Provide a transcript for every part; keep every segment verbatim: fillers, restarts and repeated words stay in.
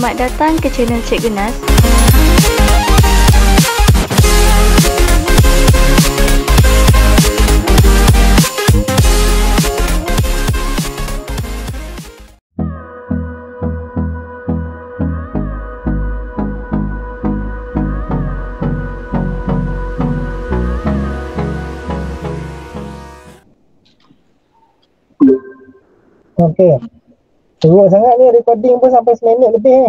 Selamat datang ke channel Cikgu Nas. Okey. Teruk sangat ni, recording pun sampai seminit lebih ni.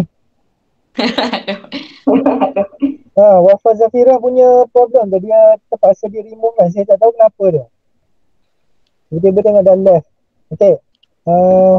ha, Wafa Zafira punya problem tu, dia terpaksa di remove kan. Saya tak tahu kenapa dia. Tiba-tiba tengok dah left. Okey. Uh,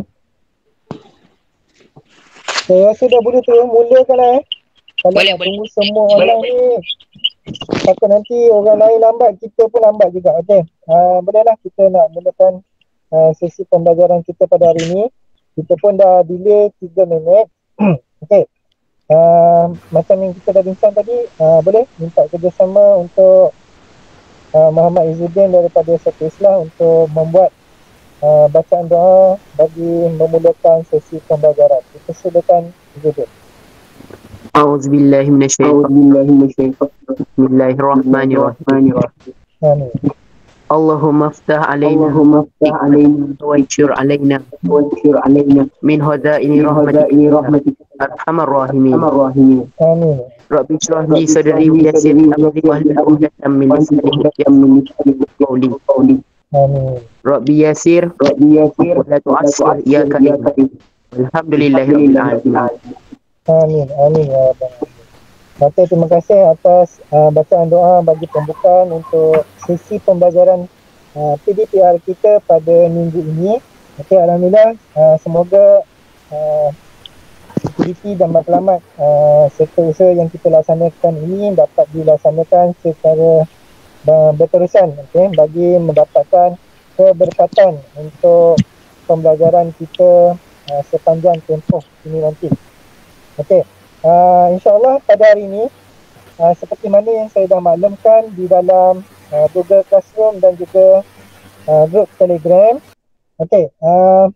saya rasa dah boleh terus mulakan lah eh. Kalau Boleh, nak boleh. tunggu semua orang ni, takut nanti orang lain lambat, kita pun lambat juga. Okey. Uh, bolehlah kita nak mulakan uh, sesi pembelajaran kita pada hari ini. Kita pun dah delay tiga minit. Okey. Uh, macam yang kita dah bincang tadi, uh, boleh minta kerjasama untuk uh, Muhammad Izzuddin daripada Satu Islah untuk membuat uh, bacaan doa bagi memulakan sesi pembelajaran. Kita silakan Izzuddin. A'udzubillahi minasyaitonir Bismillahirrahmanirrahim. Amin. Allahumma aftah alaina Allahumma aftah alaina wa anshur alaina wa anshur alaina min hadaini rahmatika rahmatika arhamar rahimin. arhamar rahimin. Amin. Rabbi shrah li sadri wa yassir li amri wahlul 'uqdatam min lisani yafqahu qawli. Amin. Rabbi yassir Rabbi yassir wa la tu'assir ya karim. Alhamdulillahirabbil alamin. Amin. Amin ya Rabbal Alamin. Okey, terima kasih atas uh, bacaan doa bagi pembukaan untuk sesi pembelajaran uh, P D P R kita pada minggu ini. Okey, alhamdulillah, uh, semoga uh, aktiviti dan matlamat uh, serta usaha yang kita laksanakan ini dapat dilaksanakan secara uh, berterusan, okey, bagi mendapatkan keberkatan untuk pembelajaran kita uh, sepanjang tempoh ini nanti. Okey. Uh, InsyaAllah pada hari ini, uh, seperti mana yang saya dah maklumkan di dalam uh, Google Classroom dan juga uh, grup Telegram. Okey, uh,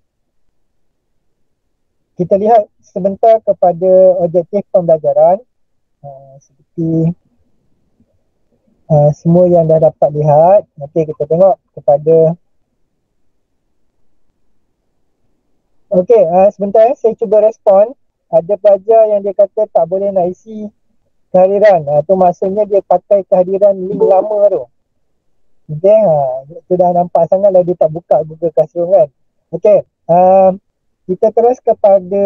kita lihat sebentar kepada objektif pembelajaran. Uh, seperti uh, semua yang dah dapat lihat. Okey, kita tengok kepada. Okey, uh, sebentar eh, saya cuba respon. Ada pelajar yang dia kata tak boleh nak isi kehadiran. Ha, tu maksudnya dia pakai kehadiran link lama tu. Okay, ha, tu dah nampak sangat lah dia tak buka Google Classroom kan. Okay, uh, kita terus kepada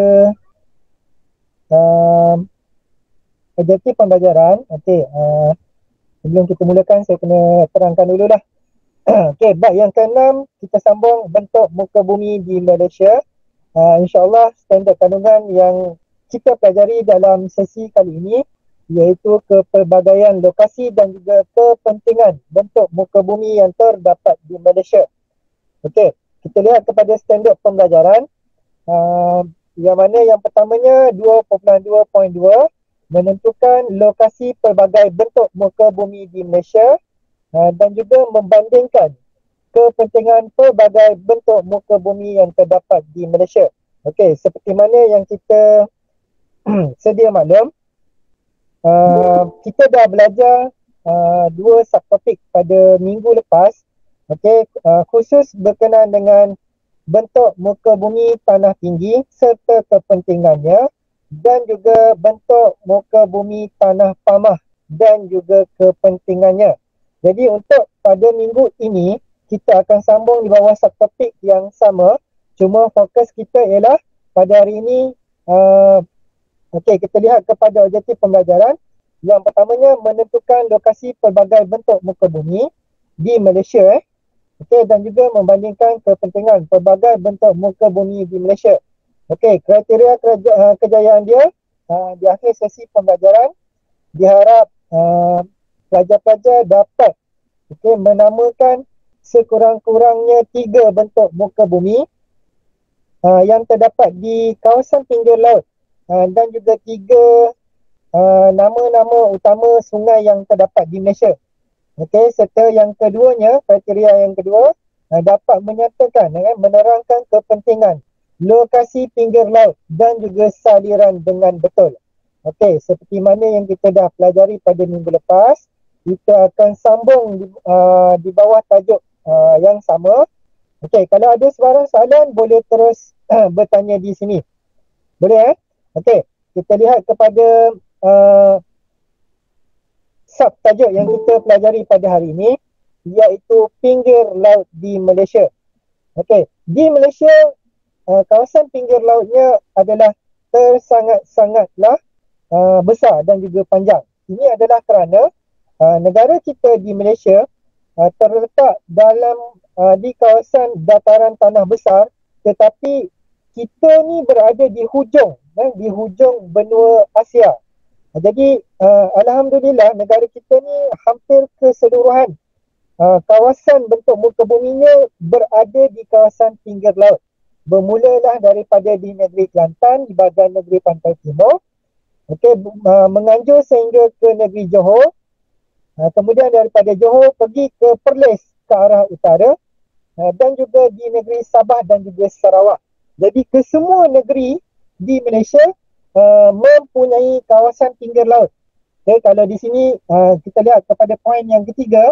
uh, objektif pembelajaran. Okay, uh, sebelum kita mulakan saya kena terangkan dulu lah. Okay, bab yang keenam kita sambung bentuk muka bumi di Malaysia. Uh, InsyaAllah standard kandungan yang kita pelajari dalam sesi kali ini iaitu kepelbagaian lokasi dan juga kepentingan bentuk muka bumi yang terdapat di Malaysia. Okey, kita lihat kepada standard pembelajaran uh, yang mana yang pertamanya dua titik dua titik dua menentukan lokasi pelbagai bentuk muka bumi di Malaysia uh, dan juga membandingkan kepentingan pelbagai bentuk muka bumi yang terdapat di Malaysia. Okey, seperti mana yang kita sedia maklum, uh, kita dah belajar uh, dua subtopik pada minggu lepas. Okey, uh, khusus berkenaan dengan bentuk muka bumi tanah tinggi serta kepentingannya dan juga bentuk muka bumi tanah pamah dan juga kepentingannya. Jadi untuk pada minggu ini kita akan sambung di bawah subtopik yang sama, cuma fokus kita ialah pada hari ini uh, okey, kita lihat kepada objektif pembelajaran. Yang pertamanya menentukan lokasi pelbagai bentuk muka bumi di Malaysia eh. Okey, dan juga membandingkan kepentingan pelbagai bentuk muka bumi di Malaysia. Okey, kriteria kerja, uh, kejayaan dia uh, di akhir sesi pembelajaran diharap uh, pelajar-pelajar dapat okey menamakan sekurang-kurangnya tiga bentuk muka bumi uh, yang terdapat di kawasan pinggir laut uh, dan juga tiga uh, nama-nama utama sungai yang terdapat di Malaysia. Okey, serta yang keduanya, kriteria yang kedua uh, dapat menyatakan eh, menerangkan kepentingan lokasi pinggir laut dan juga saliran dengan betul. Okey, seperti mana yang kita dah pelajari pada minggu lepas, kita akan sambung di, uh, di bawah tajuk uh, yang sama. Okey, kalau ada sebarang soalan boleh terus uh, bertanya di sini. Boleh eh? Okey, kita lihat kepada uh, sub tajuk yang kita pelajari pada hari ini, iaitu pinggir laut di Malaysia. Okey, di Malaysia uh, kawasan pinggir lautnya adalah tersangat-sangatlah uh, besar dan juga panjang. Ini adalah kerana uh, negara kita di Malaysia uh, terletak dalam uh, di kawasan dataran tanah besar, tetapi kita ni berada di hujung, eh, di hujung benua Asia. Uh, jadi uh, alhamdulillah negara kita ni hampir keseluruhan uh, kawasan bentuk muka buminya berada di kawasan pinggir laut. Bermulalah daripada di negeri Kelantan, di bahagian negeri Pantai Timur, okey, uh, menganjur sehingga ke negeri Johor, uh, kemudian daripada Johor pergi ke Perlis ke arah utara, uh, dan juga di negeri Sabah dan juga Sarawak. Jadi kesemua negeri di Malaysia uh, mempunyai kawasan pinggir laut. Okay, kalau di sini uh, kita lihat kepada poin yang ketiga,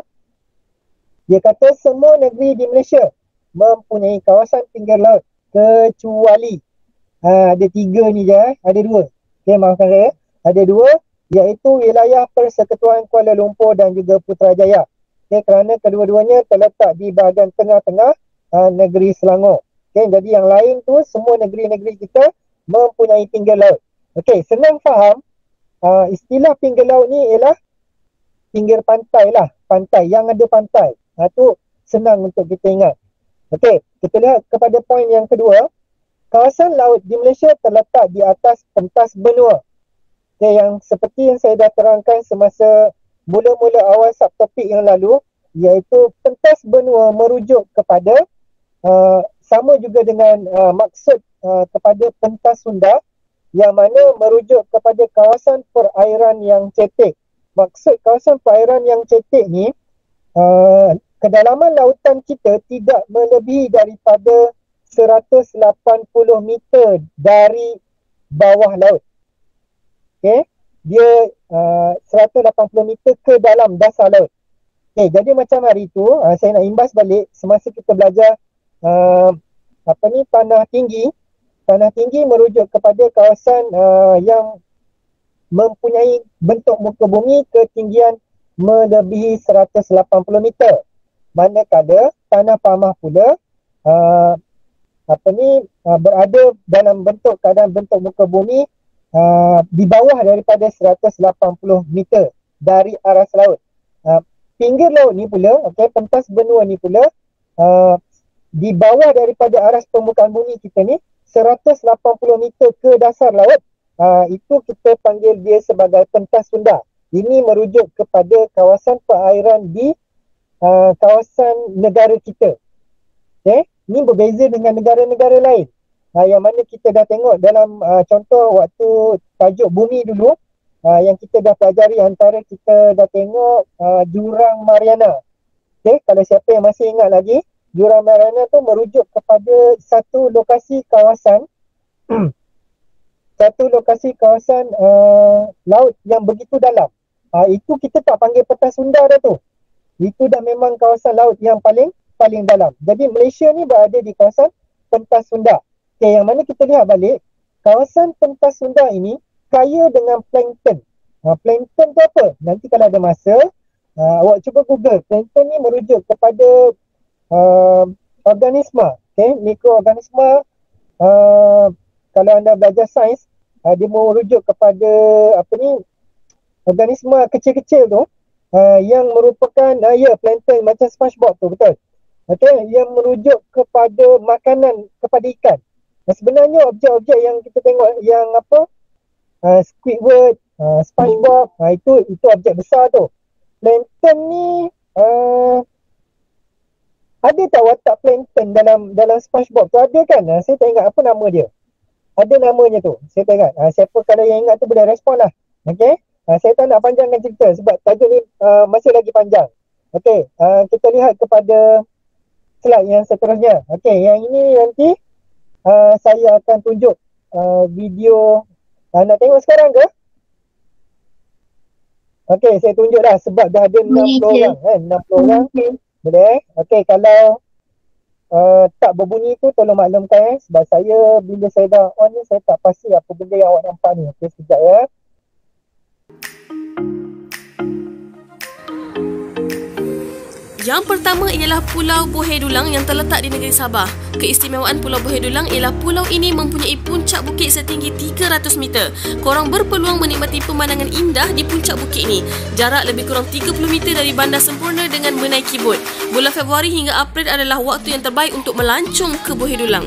dia kata semua negeri di Malaysia mempunyai kawasan pinggir laut kecuali uh, ada tiga ni je, eh. ada dua. Okay, maafkan saya, ada dua, iaitu wilayah Persekutuan Kuala Lumpur dan juga Putrajaya. Okay, kerana kedua-duanya terletak di bahagian tengah-tengah uh, negeri Selangor. Okay, jadi yang lain tu semua negeri-negeri kita mempunyai pinggir laut. Okey, senang faham, uh, istilah pinggir laut ni ialah pinggir pantai lah, pantai, yang ada pantai. Ha, tu senang untuk kita ingat. Okey, kita lihat kepada poin yang kedua. Kawasan laut di Malaysia terletak di atas pentas benua. Okay, yang seperti yang saya dah terangkan semasa mula-mula awal subtopik yang lalu, iaitu pentas benua merujuk kepada uh, sama juga dengan uh, maksud uh, kepada pentas Sunda, yang mana merujuk kepada kawasan perairan yang cetek. Maksud kawasan perairan yang cetek ni, uh, kedalaman lautan kita tidak melebihi daripada seratus lapan puluh meter dari bawah laut. Okay, dia uh, seratus lapan puluh meter ke dalam dasar laut. Okay, jadi macam hari tu uh, saya nak imbas balik semasa kita belajar uh, apa ni tanah tinggi. Tanah tinggi merujuk kepada kawasan uh, yang mempunyai bentuk muka bumi ketinggian melebihi seratus lapan puluh meter. Manakala tanah pamah pula uh, apa ni uh, berada dalam bentuk keadaan bentuk muka bumi uh, di bawah daripada seratus lapan puluh meter dari aras laut. Uh, pinggir laut ni pula, okey, pentas benua ni pula uh, di bawah daripada aras permukaan bumi kita ni seratus lapan puluh meter ke dasar laut. Uh, itu kita panggil dia sebagai pentas Sunda. Ini merujuk kepada kawasan perairan di uh, kawasan negara kita. Okay? Ini berbeza dengan negara-negara lain. Uh, yang mana kita dah tengok dalam uh, contoh waktu tajuk bumi dulu, uh, yang kita dah pelajari, antara kita dah tengok uh, Jurang Mariana. Okay? Kalau siapa yang masih ingat lagi, Jurang Mariana tu merujuk kepada satu lokasi kawasan satu lokasi kawasan uh, laut yang begitu dalam. Uh, itu kita tak panggil pentas Sunda dah tu. Itu dah memang kawasan laut yang paling paling dalam. Jadi Malaysia ni berada di kawasan pentas Sunda. Okay, yang mana kita lihat balik, kawasan pentas Sunda ini kaya dengan plankton. Uh, plankton tu apa? Nanti kalau ada masa, uh, awak cuba Google. Plankton ni merujuk kepada Uh, organisma, okay, mikroorganisma. Uh, kalau anda belajar sains, uh, dia merujuk kepada apa ni, organisma kecil-kecil tu, uh, yang merupakan uh, ya plankton macam SpongeBob tu, betul. Okay, yang merujuk kepada makanan kepada ikan. Dan sebenarnya objek-objek yang kita tengok yang apa, uh, Squidward, uh, SpongeBob, uh, itu itu objek besar tu. Plankton ni uh, ada tak watak plankton dalam dalam SpongeBob tu? Ada kan? Ha, saya tak ingat apa nama dia. Ada namanya tu. Saya tak ingat. Ha, siapa kalau yang ingat tu boleh respon lah. Okay? Ha, saya tak nak panjangkan cerita sebab tajuk ni uh, masih lagi panjang. Okay. Uh, kita lihat kepada slide yang seterusnya. Okay. Yang ini nanti uh, saya akan tunjuk uh, video. Uh, nak tengok sekarang ke? Okey, saya tunjuk dah sebab dah ada enam puluh orang kan, enam puluh orang. Boleh? Okey, kalau uh, tak berbunyi tu tolong maklumkan eh, sebab saya bila saya dah on ni saya tak pasti apa benda yang awak nampak ni. Okey, sekejap ya. Yang pertama ialah Pulau Buhay Dulang yang terletak di negeri Sabah. Keistimewaan Pulau Buhay Dulang ialah pulau ini mempunyai puncak bukit setinggi tiga ratus meter. Korang berpeluang menikmati pemandangan indah di puncak bukit ini. Jarak lebih kurang tiga puluh meter dari Bandar Sempurna dengan menaiki bot. Bulan Februari hingga April adalah waktu yang terbaik untuk melancong ke Buhay Dulang.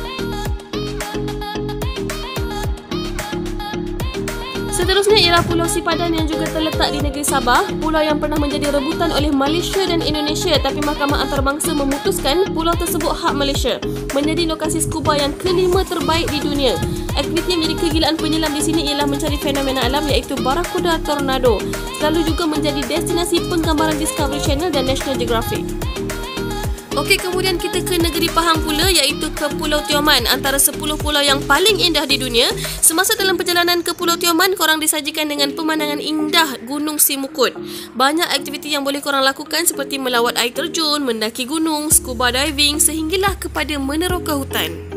Seterusnya ialah Pulau Sipadan yang juga terletak di negeri Sabah, pulau yang pernah menjadi rebutan oleh Malaysia dan Indonesia tapi Mahkamah Antarabangsa memutuskan pulau tersebut hak Malaysia, menjadi lokasi scuba yang kelima terbaik di dunia. Aktiviti yang menjadi kegilaan penyelam di sini ialah mencari fenomena alam iaitu Barracuda Tornado, selalu juga menjadi destinasi penggambaran Discovery Channel dan National Geographic. Okey, kemudian kita ke negeri Pahang pula iaitu ke Pulau Tioman, antara sepuluh pulau yang paling indah di dunia. Semasa dalam perjalanan ke Pulau Tioman, korang disajikan dengan pemandangan indah Gunung Simukut. Banyak aktiviti yang boleh korang lakukan seperti melawat air terjun, mendaki gunung, scuba diving sehinggalah kepada meneroka hutan.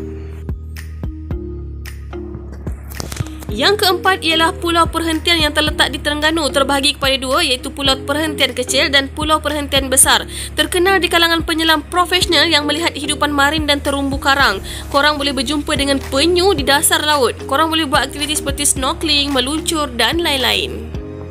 Yang keempat ialah Pulau Perhentian yang terletak di Terengganu, terbahagi kepada dua iaitu Pulau Perhentian Kecil dan Pulau Perhentian Besar. Terkenal di kalangan penyelam profesional yang melihat hidupan marin dan terumbu karang. Korang boleh berjumpa dengan penyu di dasar laut. Korang boleh buat aktiviti seperti snorkeling, meluncur dan lain-lain.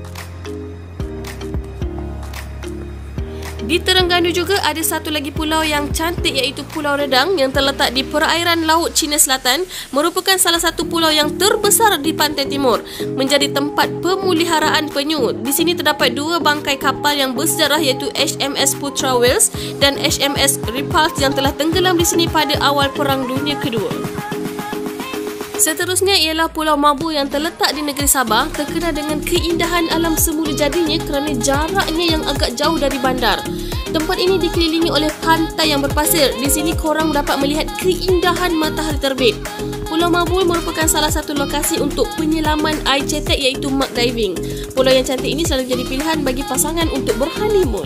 Di Terengganu juga ada satu lagi pulau yang cantik iaitu Pulau Redang yang terletak di perairan Laut Cina Selatan, merupakan salah satu pulau yang terbesar di pantai timur, menjadi tempat pemeliharaan penyu. Di sini terdapat dua bangkai kapal yang bersejarah iaitu H M S Putra Wales dan H M S Repulse yang telah tenggelam di sini pada awal Perang Dunia Kedua. Seterusnya ialah Pulau Mabu yang terletak di negeri Sabah, terkenal dengan keindahan alam semula jadinya kerana jaraknya yang agak jauh dari bandar. Tempat ini dikelilingi oleh pantai yang berpasir. Di sini korang dapat melihat keindahan matahari terbit. Pulau Mabul merupakan salah satu lokasi untuk penyelaman air cetek iaitu mud diving. Pulau yang cantik ini selalu jadi pilihan bagi pasangan untuk berhoneymoon.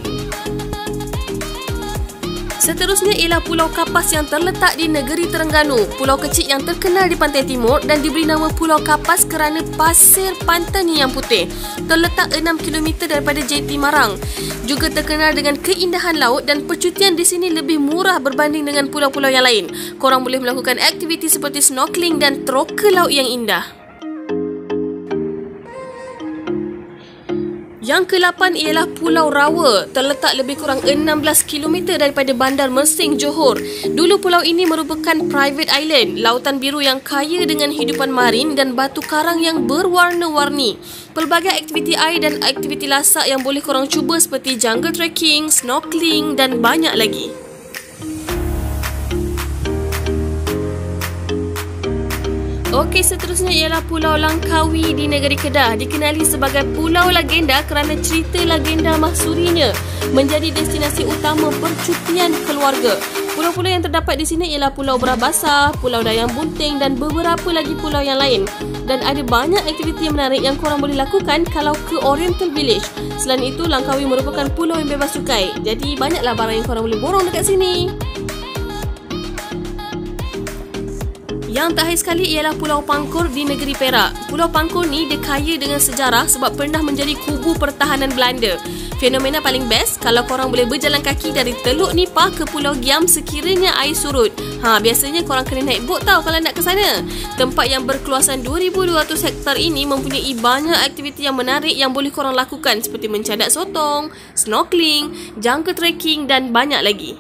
Seterusnya ialah Pulau Kapas yang terletak di negeri Terengganu. Pulau kecil yang terkenal di pantai timur dan diberi nama Pulau Kapas kerana pasir pantainya yang putih. Terletak enam kilometer daripada J T Marang. Juga terkenal dengan keindahan laut dan percutian di sini lebih murah berbanding dengan pulau-pulau yang lain. Korang boleh melakukan aktiviti seperti snorkeling dan teroka laut yang indah. Yang kelapan ialah Pulau Rawa, terletak lebih kurang enam belas kilometer daripada Bandar Mersing, Johor. Dulu pulau ini merupakan private island, lautan biru yang kaya dengan hidupan marin dan batu karang yang berwarna-warni. Pelbagai aktiviti air dan aktiviti lasak yang boleh korang cuba seperti jungle trekking, snorkeling dan banyak lagi. Okey, seterusnya ialah Pulau Langkawi di negeri Kedah, dikenali sebagai Pulau Legenda kerana cerita legenda mahsurinya, menjadi destinasi utama percutian keluarga. Pulau-pulau yang terdapat di sini ialah Pulau Berabasa, Pulau Dayang Bunting dan beberapa lagi pulau yang lain. Dan ada banyak aktiviti yang menarik yang korang boleh lakukan kalau ke Oriental Village. Selain itu, Langkawi merupakan pulau yang bebas cukai, jadi banyaklah barang yang korang boleh borong dekat sini. Yang terakhir sekali ialah Pulau Pangkor di negeri Perak. Pulau Pangkor ni dia kaya dengan sejarah sebab pernah menjadi kubu pertahanan Belanda. Fenomena paling best kalau korang boleh berjalan kaki dari Teluk Nipah ke Pulau Giam sekiranya air surut. Ha, biasanya korang kena naik bot tau kalau nak ke sana. Tempat yang berkeluasan dua ribu dua ratus hektar ini mempunyai banyak aktiviti yang menarik yang boleh korang lakukan seperti mencadak sotong, snorkeling, jungle trekking dan banyak lagi.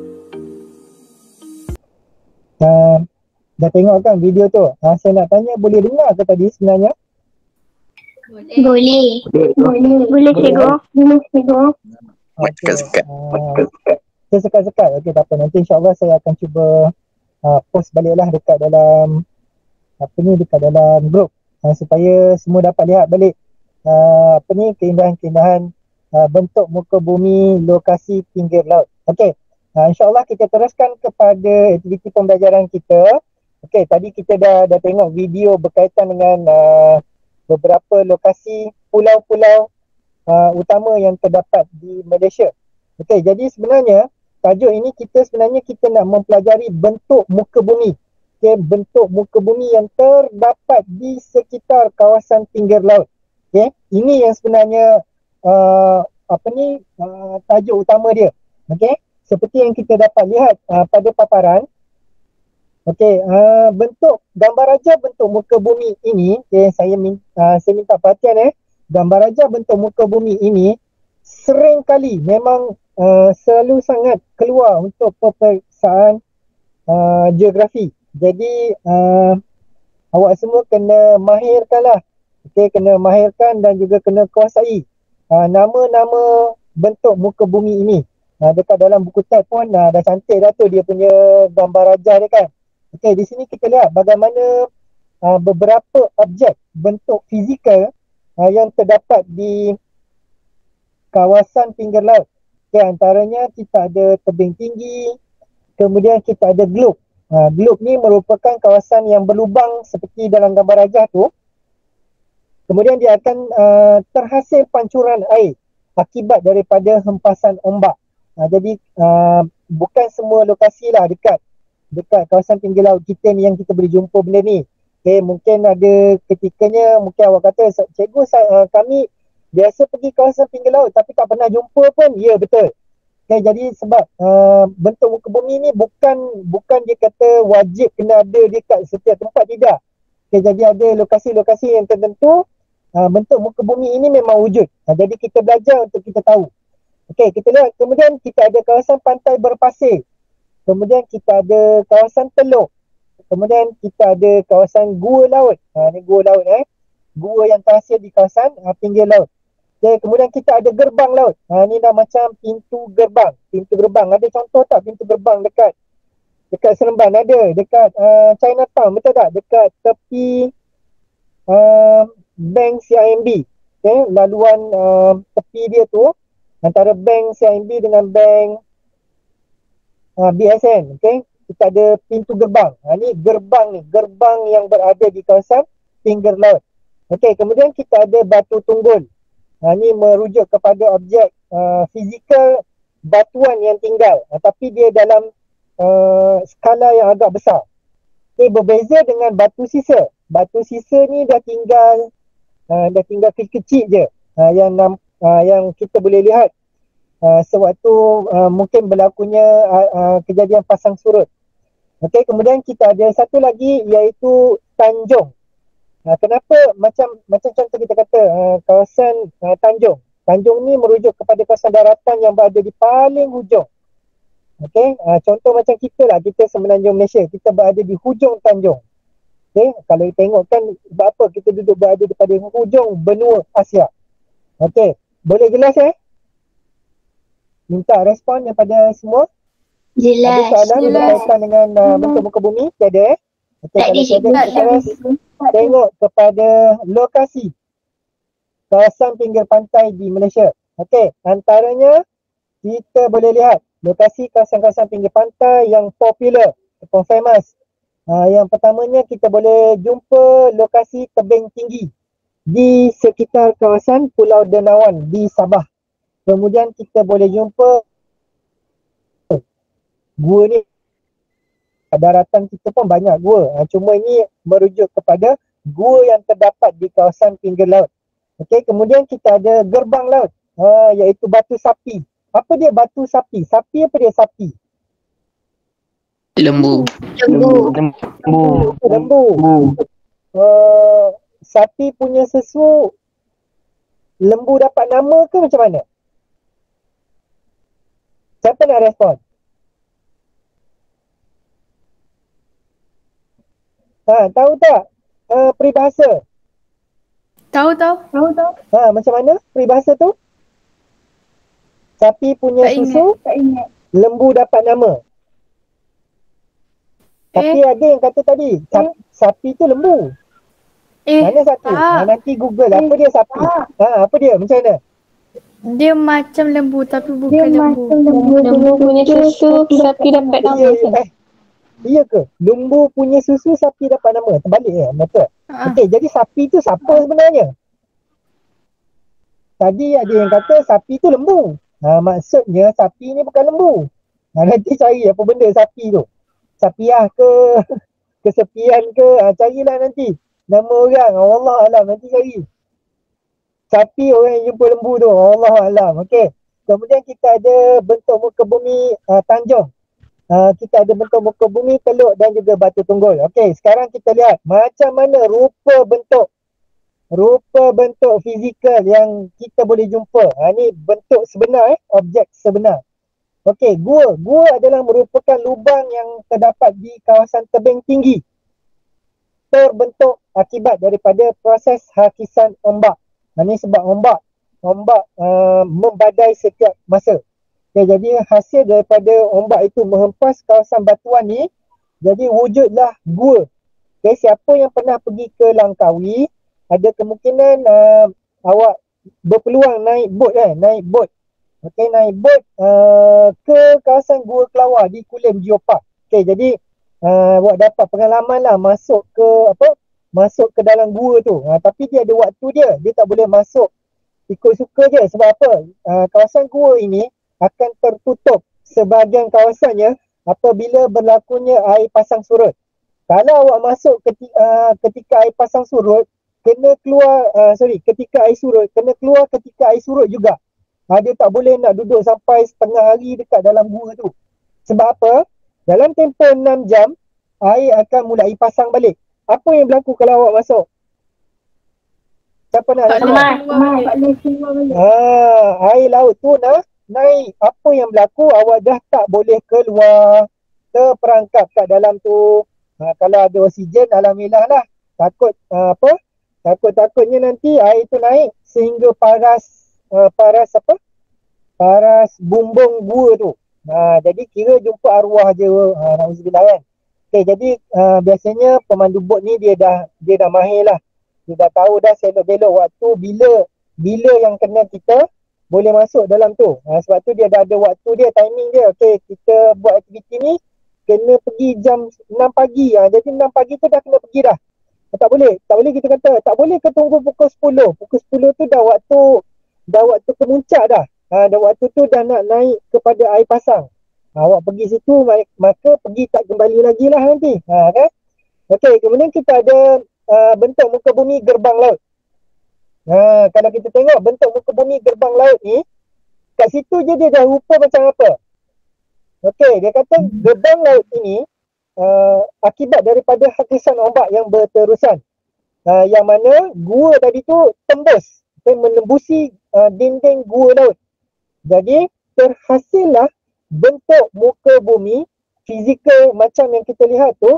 Uh, dah tengok kan video tu? Uh, saya nak tanya, boleh dengar ke tadi sebenarnya? Boleh. Boleh. Boleh, cikgu. Boleh, cikgu. Okay. Uh, saya sekat-sekat. Okey, tak apa. Nanti insyaAllah saya akan cuba uh, post baliklah dekat dalam apa ni, dekat dalam group uh, supaya semua dapat lihat balik uh, apa ni, keindahan-keindahan uh, bentuk muka bumi, lokasi pinggir laut. Okey. Uh, InsyaAllah kita teruskan kepada aktiviti pembelajaran kita. Okey, tadi kita dah dah tengok video berkaitan dengan uh, beberapa lokasi pulau-pulau uh, utama yang terdapat di Malaysia. Okey, jadi sebenarnya tajuk ini kita sebenarnya kita nak mempelajari bentuk muka bumi. Okey, bentuk muka bumi yang terdapat di sekitar kawasan pinggir laut. Okey, ini yang sebenarnya uh, apa ni uh, tajuk utama dia. Okey, seperti yang kita dapat lihat uh, pada paparan. Okey, uh, bentuk gambar raja bentuk muka bumi ini, okay, saya minta, uh, saya minta perhatian eh. Gambar raja bentuk muka bumi ini sering kali memang uh, selalu sangat keluar untuk peperiksaan uh, geografi. Jadi uh, awak semua kena mahirkanlah. Okey, kena mahirkan dan juga kena kuasai uh, nama-nama bentuk muka bumi ini. Uh, dekat dalam buku tab pun uh, dah cantik dah tu dia punya gambar raja dia kan. Okey, di sini kita lihat bagaimana uh, beberapa objek bentuk fizikal uh, yang terdapat di kawasan pinggir laut. Okey, antaranya kita ada tebing tinggi, kemudian kita ada globe. Uh, globe ni merupakan kawasan yang berlubang seperti dalam gambar rajah tu. Kemudian dia akan uh, terhasil pancuran air akibat daripada hempasan ombak. Uh, jadi uh, bukan semua lokasi lah dekat dekat kawasan pinggir laut kita ni yang kita boleh jumpa benda ni. Okay, mungkin ada ketikanya mungkin awak kata, cikgu saya, uh, kami biasa pergi kawasan pinggir laut tapi tak pernah jumpa pun. Ya, betul. Okay, jadi sebab uh, bentuk muka bumi ni bukan bukan dia kata wajib kena ada dekat setiap tempat, tidak. Okay, jadi ada lokasi-lokasi yang tertentu uh, bentuk muka bumi ini memang wujud. Uh, jadi kita belajar untuk kita tahu. Okay, kita lihat kemudian kita ada kawasan pantai berpasir. Kemudian kita ada kawasan teluk. Kemudian kita ada kawasan gua laut. Ha, ni gua laut eh. Gua yang terhasil di kawasan ha, pinggir laut. Okay, kemudian kita ada gerbang laut. Ha, ni dah macam pintu gerbang. Pintu gerbang. Ada contoh tak pintu gerbang dekat dekat Seremban? Ada. Dekat uh, Chinatown. Betul tak? Dekat tepi uh, Bank C I M B. Okay, laluan uh, tepi dia tu antara Bank C I M B dengan Bank Uh, B S N, okay? Kita ada pintu gerbang. Ha, ni gerbang ni, gerbang yang berada di kawasan pinggir laut. Okay, kemudian kita ada batu tunggul. Ha, ni merujuk kepada objek uh, fizikal batuan yang tinggal. Ha, tapi dia dalam uh, skala yang agak besar. Okay, berbeza dengan batu sisa. Batu sisa ni dah tinggal, uh, dah tinggal kecil-kecil je. Uh, yang, uh, yang kita boleh lihat Uh, sewaktu uh, mungkin berlakunya uh, uh, kejadian pasang surut. Okey, kemudian kita ada satu lagi iaitu Tanjung. Uh, kenapa macam macam contoh kita kata uh, kawasan uh, Tanjung. Tanjung ni merujuk kepada kawasan daratan yang berada di paling hujung. Okey, uh, contoh macam kita lah, kita Semenanjung Malaysia, kita berada di hujung Tanjung. Okey, kalau tengok kan sebab apa kita duduk berada di pada hujung benua Asia. Okey, boleh jelas eh? Minta respon daripada semua. Jelas. Ada soalan berkaitan dengan uh, bentuk muka bumi? Tiada eh? Okay, kalau tiada, kita terus tengok kepada lokasi kawasan pinggir pantai di Malaysia. Okey, antaranya kita boleh lihat lokasi kawasan-kawasan pinggir pantai yang popular ataupun famous. Uh, yang pertamanya kita boleh jumpa lokasi tebing tinggi di sekitar kawasan Pulau Denawan di Sabah. Kemudian kita boleh jumpa gua ni, daratan kita pun banyak gua. Ha, cuma ini merujuk kepada gua yang terdapat di kawasan pinggir laut. Okey, kemudian kita ada gerbang laut, ha, iaitu Batu Sapi. Apa dia Batu Sapi? Sapi apa dia sapi? Lembu. Lembu. Lembu. Lembu. Uh, sapi punya susu, lembu dapat nama ke macam mana? Siapa nak respon? Ha, tahu tak uh, peribahasa? Tahu tahu. Tahu tahu. Ha, macam mana peribahasa tu? Sapi punya Tak susu, ingat. Tak ingat. lembu dapat nama. Tapi Eh. ada yang kata tadi, sapi, sapi tu lembu. Eh. Mana satu? Ha, tak. nanti Google apa dia sapi. Ha, apa dia? Macam mana? Dia macam lembu tapi bukan Dia lembu. macam lembu. Lembu punya susu, sapi dapat nama. Ya, ya, eh. Iya ke? Lembu punya susu, sapi dapat nama. Terbalik ya? Betul? Ah. Okey, jadi sapi tu siapa sebenarnya? Tadi ada yang kata sapi tu lembu. Ha, maksudnya sapi ni bukan lembu. Ha, nanti cari apa benda sapi tu. Sapiah ke? Kesepian ke? Ha, carilah nanti. Nama orang. Allah Alam. Nanti cari. Sapi orang yang jumpa lembu tu. Allah Alam. Okey. Kemudian kita ada bentuk muka bumi uh, Tanjung. Uh, kita ada bentuk muka bumi Teluk dan juga Batu Tunggul. Okey, sekarang kita lihat macam mana rupa bentuk rupa bentuk fizikal yang kita boleh jumpa. Ha, ni bentuk sebenar, eh, objek sebenar. Okey, gua. Gua adalah merupakan lubang yang terdapat di kawasan tebing tinggi. Terbentuk akibat daripada proses hakisan ombak. Ha, ni sebab ombak. Ombak uh, membadai setiap masa. Okay, jadi hasil daripada ombak itu menghempas kawasan batuan ni, jadi wujudlah gua. Okay, siapa yang pernah pergi ke Langkawi, ada kemungkinan uh, awak berpeluang naik bot kan, naik bot. Okay, naik bot uh, ke kawasan Gua Kelawar di Kulim Geopark. Okay, jadi uh, awak dapat pengalaman lah masuk ke apa, masuk ke dalam gua tu. Uh, tapi dia ada waktu dia, dia tak boleh masuk ikut suka je. Sebab apa? Uh, kawasan gua ini akan tertutup sebahagian kawasannya apabila berlakunya air pasang surut. Kalau awak masuk ketika, uh, ketika air pasang surut, kena keluar, uh, sorry, ketika air surut, kena keluar ketika air surut juga. Uh, dia tak boleh nak duduk sampai setengah hari dekat dalam gua tu. Sebab apa? Dalam tempoh enam jam, air akan mulai pasang balik. Apa yang berlaku kalau awak masuk? Siapa nak Tak lakukan? boleh. Ah, air laut tu nak naik. Apa yang berlaku, awak dah tak boleh keluar, terperangkap kat dalam tu. Ha, kalau ada oksigen, alhamdulillah lah. Takut uh, apa? Takut-takutnya nanti air tu naik sehingga paras uh, paras apa? Paras bumbung gua tu. Ha, jadi kira jumpa arwah je. Ha, na'udzubillah kan. Okay, jadi uh, biasanya pemandu bot ni dia dah dia dah mahir lah. Dia dah tahu dah selok-belok waktu bila bila yang kena kita boleh masuk dalam tu. Ha, sebab tu dia dah ada waktu dia, timing dia. Okey, kita buat aktiviti ni kena pergi jam enam pagi. Ha, jadi enam pagi tu dah kena pergi dah. Ha, tak boleh. Tak boleh kita kata, tak boleh ke tunggu pukul sepuluh. Pukul sepuluh tu dah waktu dah waktu kemuncak dah. Ha, dah waktu tu dah nak naik kepada air pasang. Ha, awak pergi situ, maka pergi tak kembali lagi lah nanti. Ha, kan? Okey, kemudian kita ada uh, bentuk muka bumi gerbang laut. Ha, kalau kita tengok bentuk muka bumi gerbang laut ni, kat situ je dia dah rupa macam apa. Okey, dia kata gerbang laut ini uh, akibat daripada hakisan ombak yang berterusan. Uh, yang mana gua tadi tu tembus dan menembusi uh, dinding gua laut. Jadi terhasillah bentuk muka bumi fizikal macam yang kita lihat tu,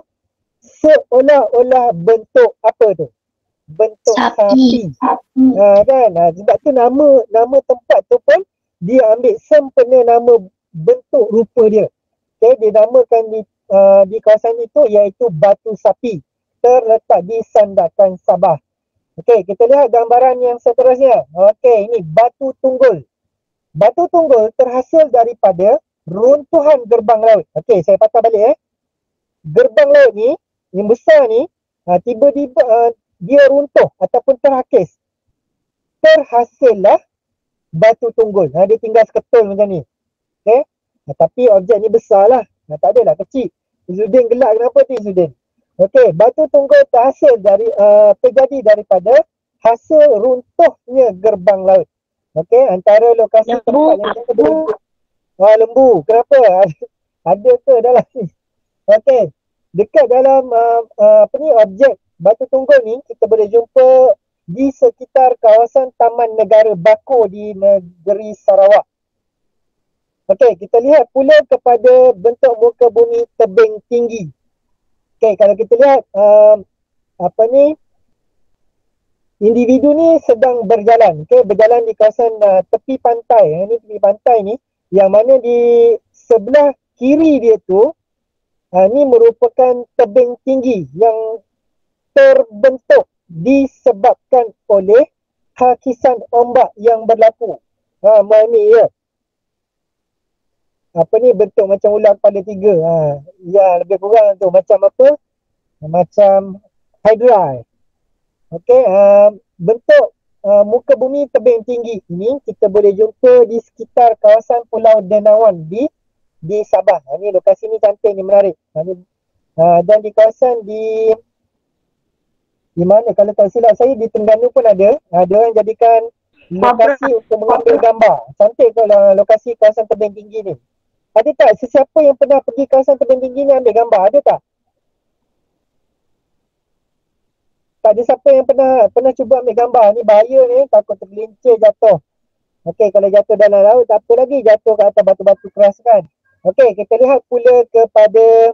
seolah-olah bentuk apa tu? Bentuk sapi. Sapi. Ha, kan? Ha, sebab tu nama nama tempat tu pun dia ambil sempena nama bentuk rupa dia. Okay, dia namakan di uh, di kawasan itu iaitu Batu Sapi, terletak di Sandakan, Sabah. Okey, kita lihat gambaran yang seterusnya. Okey, ini Batu Tunggul. Batu Tunggul terhasil daripada runtuhan gerbang laut. Okey, saya patah balik eh. Gerbang laut ni, yang besar ni, uh, tiba-tiba uh, dia runtuh ataupun terhakis. Terhasillah Batu Tunggul. Ha, dia tinggal seketul macam ni. Okay. Ha, tapi objek ni besar lah. Ha, tak adalah kecil. Izzuddin gelak kenapa tu Izzuddin? Okey, Batu Tunggul terhasil dari, uh, terjadi daripada hasil runtuhnya gerbang laut. Okey, antara lokasi Lembu. tempat yang kita beruntuk. Ha, lembu. Kenapa? Ada, ada ke dalam ni? Okey. Dekat dalam uh, uh, apa ni, objek Batu Tunggul ni kita boleh jumpa di sekitar kawasan Taman Negara Bako di negeri Sarawak. Okey, kita lihat pula kepada bentuk muka bumi tebing tinggi. Okey, kalau kita lihat uh, apa ni, individu ni sedang berjalan, okey, berjalan di kawasan uh, tepi pantai. Ini tepi pantai ni yang mana di sebelah kiri dia tu uh, ni merupakan tebing tinggi yang terbentuk disebabkan oleh hakisan ombak yang berlaku. Ha, ni ya. apa ni bentuk macam ular kepala tiga. Ha, ya lebih kurang tu macam apa? Macam hydra. Okey, uh, bentuk uh, muka bumi tebing tinggi ini kita boleh jumpa di sekitar kawasan Pulau Denawan di di Sabah. Ha, ni lokasi ni cantik ni, menarik. Ha, ni, uh, dan di kawasan di di mana kalau tak silap saya di Terengganu pun ada. Ada orang jadikan lokasi untuk mengambil gambar. Cantik kalau lokasi kawasan tebing tinggi ni. Ada tak sesiapa yang pernah pergi kawasan tebing tinggi ni ambil gambar? Ada tak? Tak ada siapa yang pernah pernah cuba ambil gambar. Ni bahaya ni, takut tergelincir jatuh. Okey, kalau jatuh dalam laut tak apa lagi, jatuh ke atas batu-batu keras kan. Okey, kita lihat pula kepada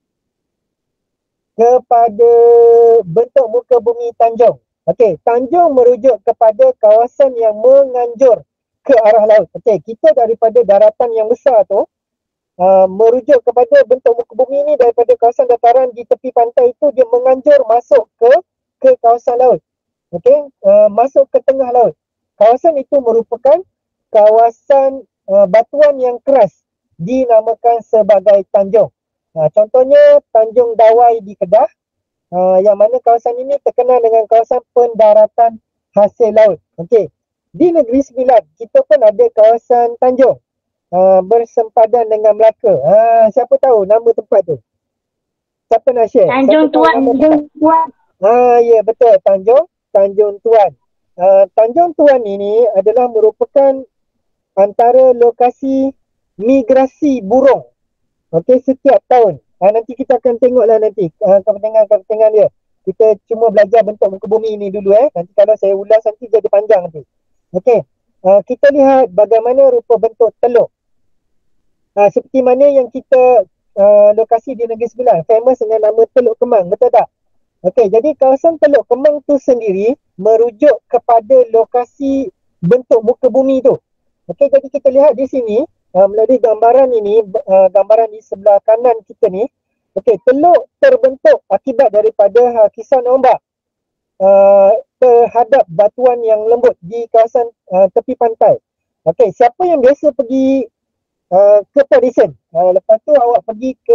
kepada bentuk muka bumi Tanjung. Okey, Tanjung merujuk kepada kawasan yang menganjur ke arah laut. Okey, kita daripada daratan yang besar tu uh, merujuk kepada bentuk muka bumi ni daripada kawasan dataran di tepi pantai itu dia menganjur masuk ke ke kawasan laut. Okey, uh, masuk ke tengah laut. Kawasan itu merupakan kawasan uh, batuan yang keras dinamakan sebagai Tanjung. Uh, contohnya Tanjung Dawai di Kedah, uh, yang mana kawasan ini terkenal dengan kawasan pendaratan hasil laut. Okey, di Negeri Sembilan kita pun ada kawasan Tanjung uh, bersempadan dengan Melaka. Uh, siapa tahu nama tempat tu? Siapa nak share? Tanjung Tuan. Tanjung Tuan. Ah ya, betul, Tanjung Tanjung Tuan. Uh, Tanjung Tuan ini adalah merupakan antara lokasi migrasi burung. Okey, setiap tahun. Uh, nanti kita akan tengoklah nanti uh, kepentingan-kepentingan dia. Kita cuma belajar bentuk muka bumi ini dulu eh. Nanti kalau saya ulas nanti jadi panjang nanti. Okey. Uh, kita lihat bagaimana rupa bentuk teluk. Uh, seperti mana yang kita uh, lokasi di Negeri Sembilan famous dengan nama Teluk Kemang, betul tak? Okey, jadi kawasan Teluk Kemang tu sendiri merujuk kepada lokasi bentuk muka bumi tu. Okey, jadi kita lihat di sini uh, melalui gambaran ini, uh, gambaran di sebelah kanan kita ni. Okey, teluk terbentuk akibat daripada hakisan ombak uh, terhadap batuan yang lembut di kawasan uh, tepi pantai. Okey, siapa yang biasa pergi uh, ke Padison? Uh, lepas tu awak pergi ke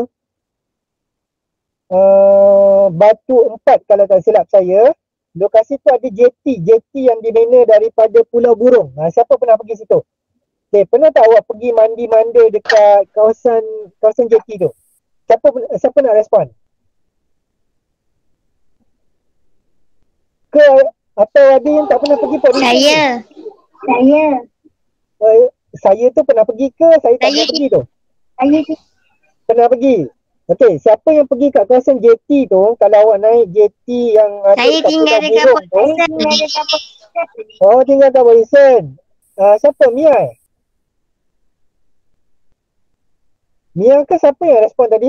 Uh, Batu Empat kalau tak silap saya. Lokasi tu ada jeti, jeti yang dibina daripada Pulau Burung. Ha, siapa pernah pergi situ? Okay, pernah tak awak pergi mandi-manda dekat kawasan kawasan jeti tu? Siapa siapa nak respon? Ke atau ada yang tak pernah pergi Padison? Saya. Saya. Uh, saya tu pernah pergi ke? Saya tak Saya pernah pergi tu? Saya Pernah pergi? Okey, siapa yang pergi kat kawasan jeti tu, kalau awak naik jeti yang ada Saya kat tinggal Pulau dekat Burung tu. Padison. Oh, tinggal kat Padison. Uh, siapa? Mia? Mia ke siapa yang respon tadi?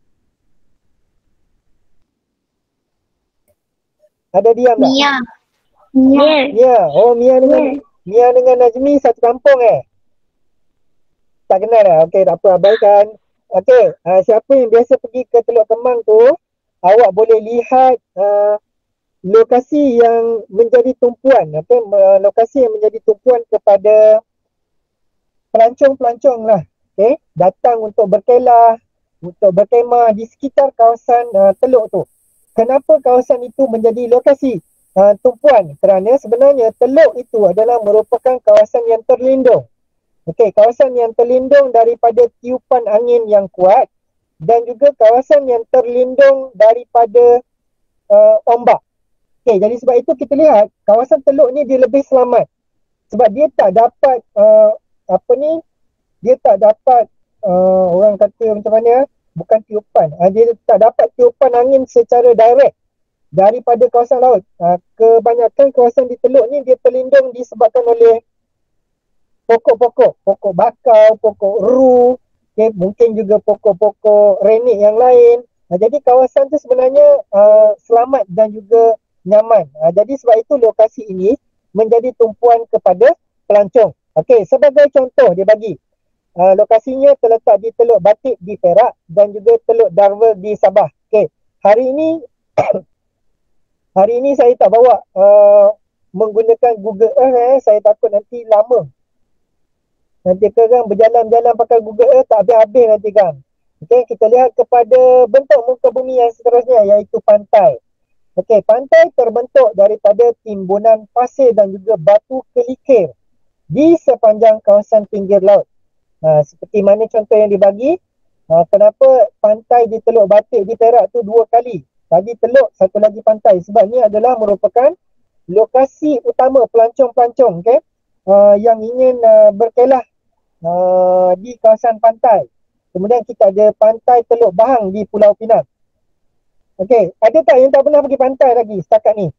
Ada diam tak? Mia. Mia. Mia. Oh, Mia dengan Mia dengan Najmi satu kampung eh? Tak kenal lah. Okey, tak apa, abaikan. Okey, uh, siapa yang biasa pergi ke Teluk Kemang tu, awak boleh lihat uh, lokasi yang menjadi tumpuan, okay? Uh, lokasi yang menjadi tumpuan kepada pelancong-pelancong lah, okay? Datang untuk berkelah, untuk berkemah di sekitar kawasan uh, teluk tu. Kenapa kawasan itu menjadi lokasi uh, tumpuan? Kerana sebenarnya teluk itu adalah merupakan kawasan yang terlindung. Okey, kawasan yang terlindung daripada tiupan angin yang kuat dan juga kawasan yang terlindung daripada uh, ombak. Okey, jadi sebab itu kita lihat kawasan teluk ni dia lebih selamat. Sebab dia tak dapat uh, apa ni? Dia tak dapat uh, orang kata macam mana? Bukan tiupan. Uh, dia tak dapat tiupan angin secara direct daripada kawasan laut. Uh, kebanyakan kawasan di teluk ni dia terlindung disebabkan oleh pokok-pokok, pokok bakau, pokok ru, okay, mungkin juga pokok-pokok renik yang lain. Ha, jadi kawasan tu sebenarnya uh, selamat dan juga nyaman. Ha, jadi sebab itu lokasi ini menjadi tumpuan kepada pelancong. Okey, sebagai contoh dia bagi uh, lokasinya terletak di Teluk Batik di Perak dan juga Teluk Darwell di Sabah. Okey, hari ini hari ini saya tak bawa uh, menggunakan Google Earth eh, saya takut nanti lama. Nanti kan berjalan-jalan pakai Google Earth tak habis-habis nanti kan. Okey, kita lihat kepada bentuk muka bumi yang seterusnya iaitu pantai. Okey, pantai terbentuk daripada timbunan pasir dan juga batu kelikir di sepanjang kawasan pinggir laut. Ha, seperti mana contoh yang dibagi. Ha, kenapa pantai di Teluk Batik di Perak tu dua kali? Tadi Teluk, satu lagi pantai. Sebab ni adalah merupakan lokasi utama pelancong-pelancong, okay? uh, yang ingin uh, berkelah uh, di kawasan pantai. Kemudian kita ada pantai Teluk Bahang di Pulau Pinang. Okey, ada tak yang tak pernah pergi pantai lagi setakat ni?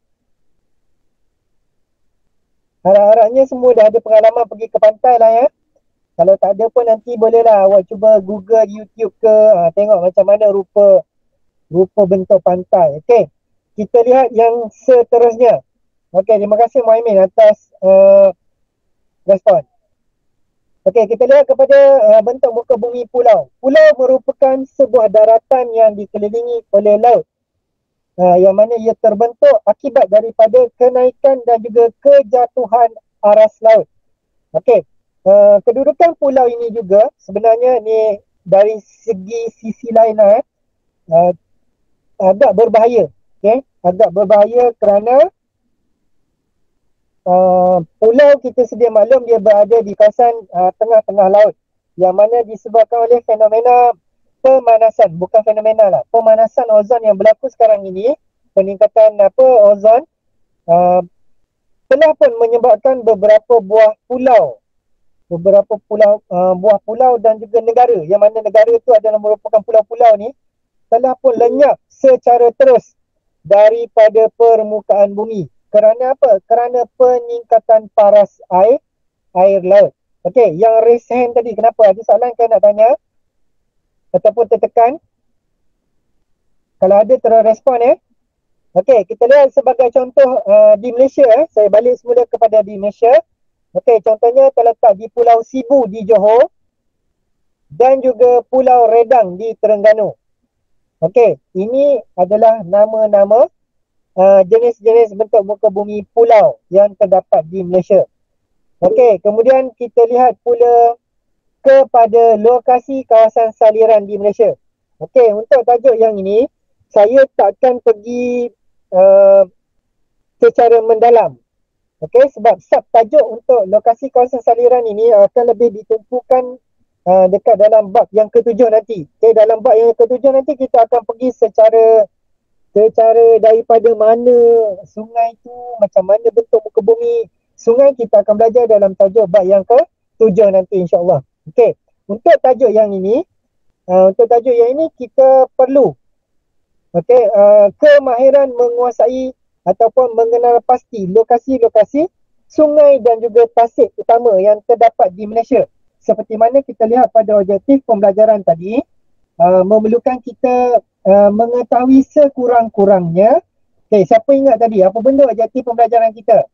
Harap-harapnya semua dah ada pengalaman pergi ke pantai lah ya. Kalau tak ada pun nanti bolehlah awak cuba Google, YouTube ke, ha, tengok macam mana rupa rupa bentuk pantai. Okey, kita lihat yang seterusnya. Okey, terima kasih Muhaimin atas uh, respon. Okey, kita lihat kepada uh, bentuk muka bumi pulau. Pulau merupakan sebuah daratan yang dikelilingi oleh laut. Uh, yang mana ia terbentuk akibat daripada kenaikan dan juga kejatuhan aras laut. Okey, uh, kedudukan pulau ini juga sebenarnya ni dari segi sisi lain lah, eh, uh, agak berbahaya. Okey, agak berbahaya kerana Uh, pulau kita sedia maklum dia berada di kawasan uh, tengah-tengah laut yang mana disebabkan oleh fenomena pemanasan, bukan fenomena lah, pemanasan ozon yang berlaku sekarang ini, peningkatan apa ozon uh, telah pun menyebabkan beberapa buah pulau beberapa pulau uh, buah pulau dan juga negara, yang mana negara itu adalah merupakan pulau-pulau ni telah pun lenyap secara terus daripada permukaan bumi. Kerana apa? Kerana peningkatan paras air, air laut. Okey, yang raise hand tadi, kenapa? Ada soalan kan nak tanya? Ataupun tertekan? Kalau ada, terus respon eh. Okey, kita lihat sebagai contoh uh, di Malaysia eh. Saya balik semula kepada di Malaysia. Okey, contohnya terletak di Pulau Sibu di Johor dan juga Pulau Redang di Terengganu. Okey, ini adalah nama-nama Uh, jenis-jenis bentuk muka bumi pulau yang terdapat di Malaysia. Okey, kemudian kita lihat pula kepada lokasi kawasan saliran di Malaysia. Okey, untuk tajuk yang ini, saya takkan pergi uh, secara mendalam. Okey, sebab subtajuk untuk lokasi kawasan saliran ini akan lebih ditumpukan uh, dekat dalam bab yang ketujuh nanti. Okey, dalam bab yang ketujuh nanti kita akan pergi secara Secara daripada mana sungai tu, macam mana bentuk muka bumi sungai, kita akan belajar dalam tajuk bab yang ke tujuh nanti insyaAllah. Okey, untuk tajuk yang ini, uh, untuk tajuk yang ini kita perlu okey, uh, kemahiran menguasai ataupun mengenal pasti lokasi-lokasi sungai dan juga tasik utama yang terdapat di Malaysia. Seperti mana kita lihat pada objektif pembelajaran tadi, uh, memerlukan kita Uh, mengetahui sekurang-kurangnya. Okay, siapa ingat tadi apa benda objektif pembelajaran kita?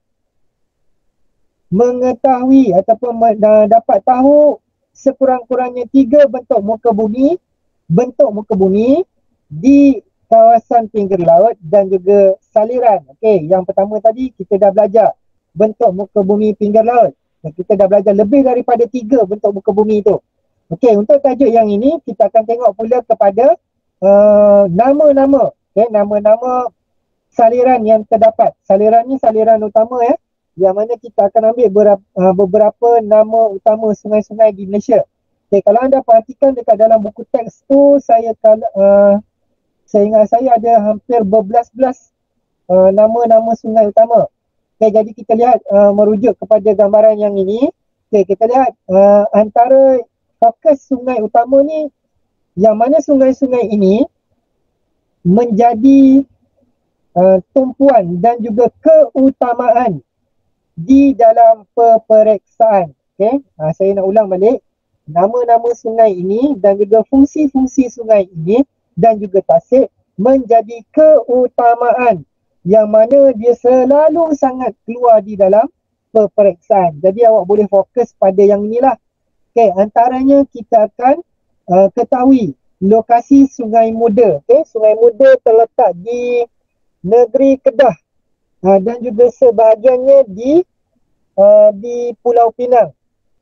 Mengetahui ataupun uh, dapat tahu sekurang-kurangnya tiga bentuk muka bumi, bentuk muka bumi di kawasan pinggir laut dan juga saliran. Okay, yang pertama tadi kita dah belajar bentuk muka bumi pinggir laut. Dan kita dah belajar lebih daripada tiga bentuk muka bumi itu. Okay, untuk tajuk yang ini kita akan tengok pula kepada Uh, nama-nama, okay, nama-nama saliran yang terdapat. Saliran ni saliran utama ya, yang mana kita akan ambil beberapa, uh, beberapa nama utama sungai-sungai di Malaysia. Okay, kalau anda perhatikan dekat dalam buku teks tu, saya uh, saya ingat saya ada hampir berbelas-belas uh, nama-nama sungai utama. Okay, jadi kita lihat uh, merujuk kepada gambaran yang ini. Okay, kita lihat uh, antara fokus sungai utama ni, yang mana sungai-sungai ini menjadi uh, tumpuan dan juga keutamaan di dalam peperiksaan. Okay? Uh, saya nak ulang balik. Nama-nama sungai ini dan juga fungsi-fungsi sungai ini dan juga tasik menjadi keutamaan yang mana dia selalu sangat keluar di dalam peperiksaan. Jadi awak boleh fokus pada yang inilah. Okay, antaranya kita akan Uh, ketahui lokasi Sungai Muda. Okay? Sungai Muda terletak di negeri Kedah uh, dan juga sebahagiannya di uh, di Pulau Pinang.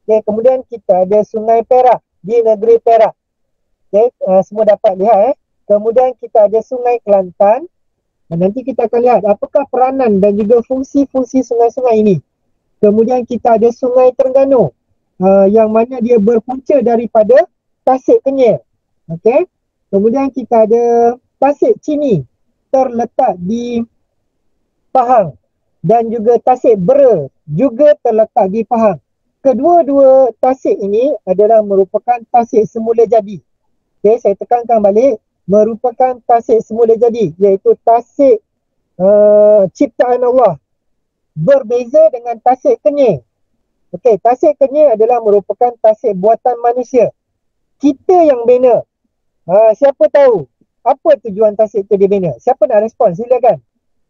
Okay, kemudian kita ada Sungai Perak di negeri Perak. Okay, uh, semua dapat lihat eh. Kemudian kita ada Sungai Kelantan. Dan nanti kita akan lihat apakah peranan dan juga fungsi-fungsi sungai-sungai ini. Kemudian kita ada Sungai Terengganu uh, yang mana dia berpunca daripada Tasik Kenyir. Okay. Kemudian kita ada Tasik Chini terletak di Pahang dan juga Tasik Bera juga terletak di Pahang. Kedua-dua tasik ini adalah merupakan tasik semula jadi. Okay, saya tekankan balik, merupakan tasik semula jadi, iaitu tasik uh, ciptaan Allah. Berbeza dengan Tasik Kenyir. Okey, Tasik Kenyir adalah merupakan tasik buatan manusia. Kita yang bina. Uh, siapa tahu apa tujuan tasik itu dibina? Siapa nak respon? Silakan.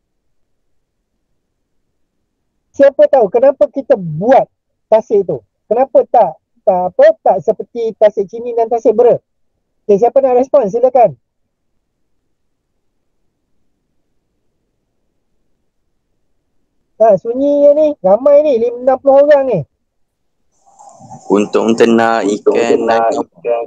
Siapa tahu kenapa kita buat tasik itu? Kenapa tak tak apa tak seperti Tasik Chini dan Tasik Bera? Okay, siapa nak respon? Silakan. Ha, sunyi ni, ramai ni, enam puluh orang ni. Untuk ternak ikan lagi.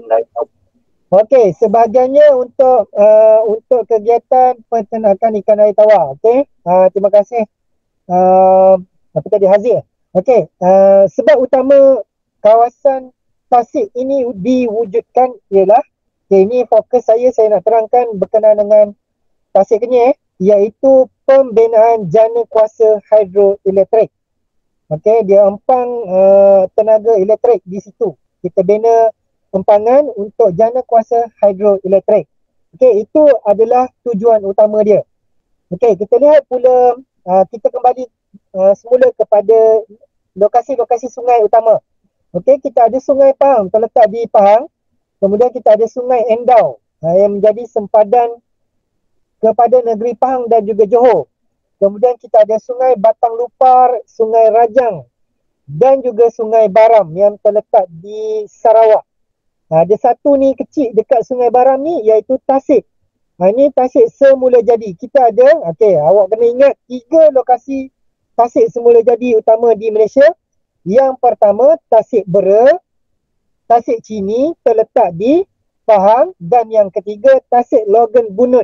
Okey, sebagainya untuk uh, untuk kegiatan peternakan ikan air tawar. Okey, uh, terima kasih. Uh, apa tadi, Hazir? Okey, uh, sebab utama kawasan tasik ini diwujudkan ialah, okay, ini fokus saya, saya nak terangkan berkenaan dengan Tasik Kenyir, iaitu pembinaan jana kuasa hidroelektrik. Okey, dia empang uh, tenaga elektrik di situ. Kita bina empangan untuk jana kuasa hidroelektrik. Okey, itu adalah tujuan utama dia. Okey, kita lihat pula, uh, kita kembali Uh, semula kepada lokasi-lokasi sungai utama. Okey, kita ada Sungai Pahang terletak di Pahang. Kemudian kita ada Sungai Endau uh, yang menjadi sempadan kepada negeri Pahang dan juga Johor. Kemudian kita ada Sungai Batang Lupar, Sungai Rajang dan juga Sungai Baram yang terletak di Sarawak. Uh, ada satu ni kecil dekat Sungai Baram ni, iaitu Tasik. Uh, ini Tasik semula jadi. Kita ada, okey, awak kena ingat tiga lokasi tasik semula jadi utama di Malaysia. Yang pertama, Tasik Bera, Tasik Chini terletak di Pahang, dan yang ketiga, Tasik Logan Bunut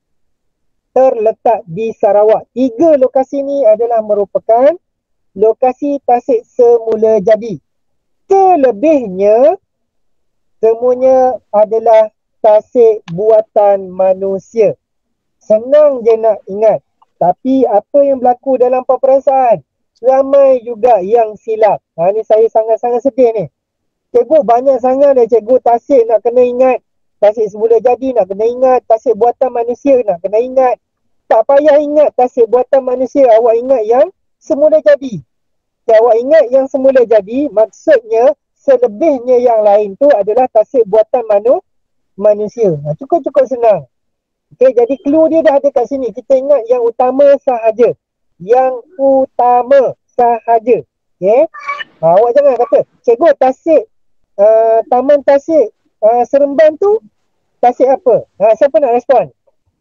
terletak di Sarawak. Tiga lokasi ini adalah merupakan lokasi tasik semula jadi. Selebihnya, semuanya adalah tasik buatan manusia. Senang je nak ingat. Tapi apa yang berlaku dalam perperasaan? Ramai juga yang silap. Ha, ni saya sangat-sangat sedih ni. Cikgu banyak sangat dah cikgu tasik nak kena ingat. Tasik semula jadi nak kena ingat. Tasik buatan manusia nak kena ingat. Tak payah ingat tasik buatan manusia. Awak ingat yang semula jadi. Okay, awak ingat yang semula jadi, maksudnya selebihnya yang lain tu adalah tasik buatan manu, manusia. Ha, cukup-cukup senang. Okay, jadi clue dia dah ada kat sini. Kita ingat yang utama sahaja. Yang utama sahaja. Okay. Ha, awak jangan kata, cikgu tasik, uh, Taman Tasik uh, Seremban tu, tasik apa? Ha, siapa nak respon?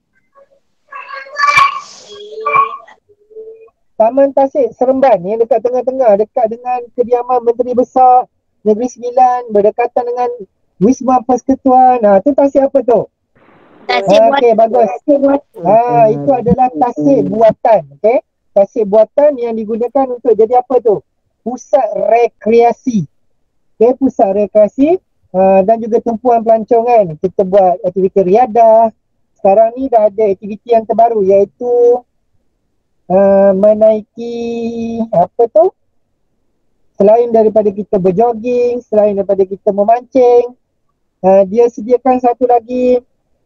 Taman Tasik Seremban yang dekat tengah-tengah, dekat dengan kediaman Menteri Besar Negeri Sembilan, berdekatan dengan Wisma Persekutuan. Ha, tu tasik apa tu? Tasik Okey, buatan. bagus. Ha, itu adalah tasik buatan. Okey. Tasik buatan yang digunakan untuk jadi apa tu? Pusat rekreasi. Okey, pusat rekreasi uh, dan juga tumpuan pelancongan. Kita buat aktiviti riadah. Sekarang ni dah ada aktiviti yang terbaru, iaitu uh, menaiki apa tu? Selain daripada kita berjoging, selain daripada kita memancing, uh, dia sediakan satu lagi.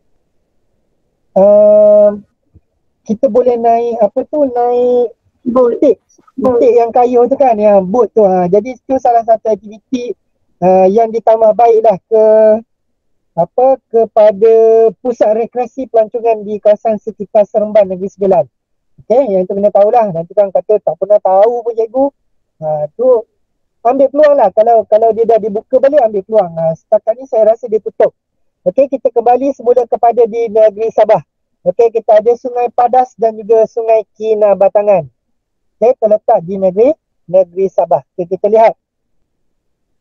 Uh, kita boleh naik apa tu, naik butik, butik yang kayu tu kan, yang boat tu. Ha. Jadi itu salah satu aktiviti uh, yang ditambah baiklah ke apa kepada pusat rekreasi pelancongan di kawasan sekitar Seremban Negeri Sembilan. Okey, yang itu kena tahulah. Nanti kan kata tak pernah tahu pun cikgu. Ha, tu ambil peluang lah, kalau kalau dia dah dibuka balik, ambil peluang. Ha, setakat ni saya rasa dia tutup. Okey, kita kembali semula kepada di negeri Sabah. Okey, kita ada Sungai Padas dan juga Sungai Kinabatangan. Okey, terletak di negeri negeri Sabah. Okey, kita lihat.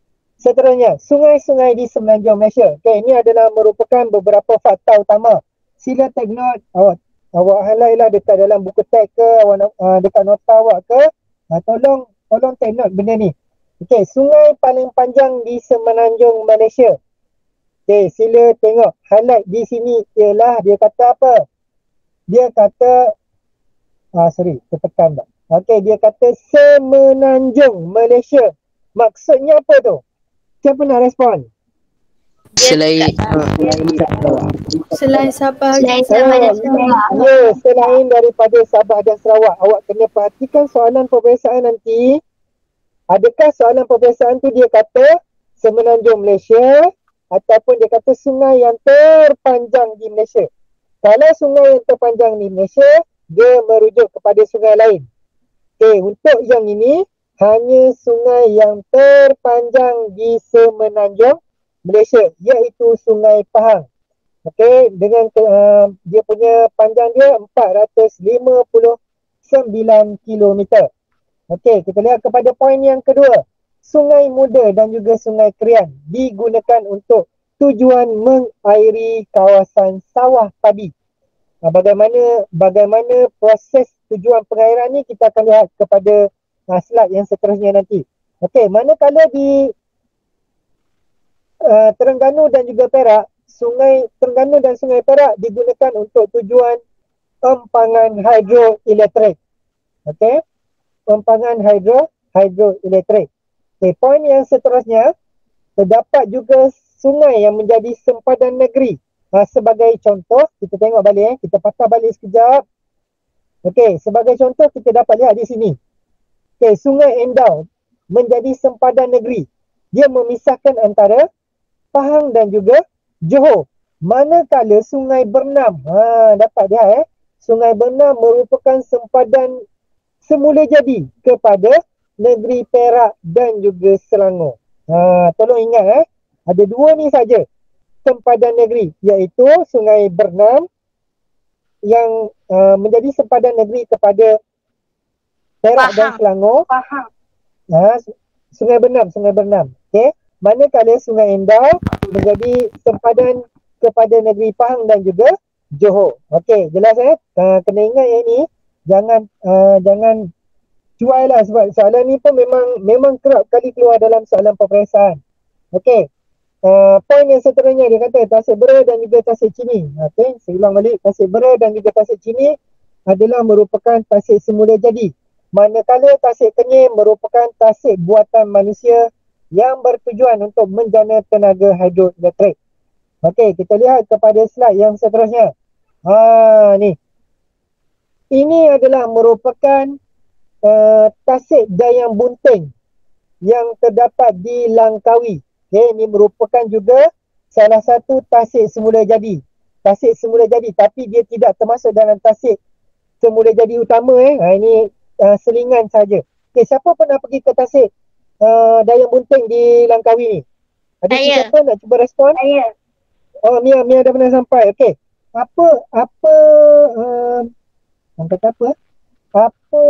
Seterusnya, sungai-sungai di semenanjung Malaysia. Okey, ini adalah merupakan beberapa fakta utama. Sila take note, awak awak highlight lah dekat dalam buku teks ke, awak uh, dekat nota awak ke. Uh, tolong tolong take note benda ni. Okey, sungai paling panjang di semenanjung Malaysia. Okey, sila tengok highlight di sini ialah dia kata apa? Dia kata ah sorry, tertekan tak? Okey, dia kata semenanjung Malaysia. Maksudnya apa tu? Siapa nak respon? Selain Selain Sabah. Selain Ah, Sabah dan Sarawak. ya, selain daripada Sabah dan Sarawak, awak kena perhatikan soalan peperiksaan nanti. Adakah soalan peperiksaan tu dia kata semenanjung Malaysia ataupun dia kata sungai yang terpanjang di Malaysia? Kalau sungai yang terpanjang di Malaysia, dia merujuk kepada sungai lain. Okey, untuk yang ini hanya sungai yang terpanjang di semenanjung Malaysia, iaitu Sungai Pahang. Okey, dengan uh, dia punya panjang dia empat ratus lima puluh sembilan kilometer. Okey, kita lihat kepada poin yang kedua. Sungai Muda dan juga Sungai Krian digunakan untuk tujuan mengairi kawasan sawah padi. Nah, bagaimana bagaimana proses tujuan pengairan ni kita akan lihat kepada uh, slide yang seterusnya nanti. Okey, manakala di uh, Terengganu dan juga Perak, Sungai Terengganu dan Sungai Perak digunakan untuk tujuan empangan hidroelektrik. Okey, empangan hidro hidroelektrik. Okey, poin yang seterusnya, terdapat juga sungai yang menjadi sempadan negeri. Ha, sebagai contoh, kita tengok balik eh, kita patah balik sekejap. Okey, sebagai contoh kita dapat lihat di sini. Okey, Sungai Endau menjadi sempadan negeri. Dia memisahkan antara Pahang dan juga Johor. Manakala Sungai Bernam, ha, dapat lihat eh, Sungai Bernam merupakan sempadan semula jadi kepada negeri Perak dan juga Selangor. Ha, tolong ingat eh, ada dua ni saja sempadan negeri, iaitu Sungai Bernam yang uh, menjadi sempadan negeri kepada Perak Pahang. dan Selangor. Faham. Ha, Sungai Bernam, Sungai Bernam. Okey, manakala Sungai Endau menjadi sempadan kepada negeri Pahang dan juga Johor. Okey, jelas eh? Uh, kena ingat yang ni, jangan uh, jangan cuai lah, sebab soalan ni pun memang memang kerap kali keluar dalam soalan peperiksaan. Okey. Uh, poin yang seterusnya dia kata Tasik Bera dan juga Tasik Chini. Okey, saya ulang balik, Tasik Bera dan juga Tasik Chini adalah merupakan tasik semula jadi. Manakala Tasik Kenyir merupakan tasik buatan manusia yang bertujuan untuk menjana tenaga hidroelektrik. Okey, kita lihat kepada slide yang seterusnya. Ha, ni. Ini adalah merupakan uh, tasik Dayang Bunting yang terdapat di Langkawi. Okay, ini merupakan juga salah satu tasik semula jadi. Tasik semula jadi, tapi dia tidak termasuk dalam tasik semula jadi utama eh. Ha, ini uh, selingan saja. Okay, siapa pernah pergi ke tasik uh, Dayang Bunting di Langkawi ni? Ada Saya. siapa nak cuba respon? Saya. Oh, Mia, Mia dah pernah sampai. Okay. Apa, apa, uh, orang kata apa? Apa,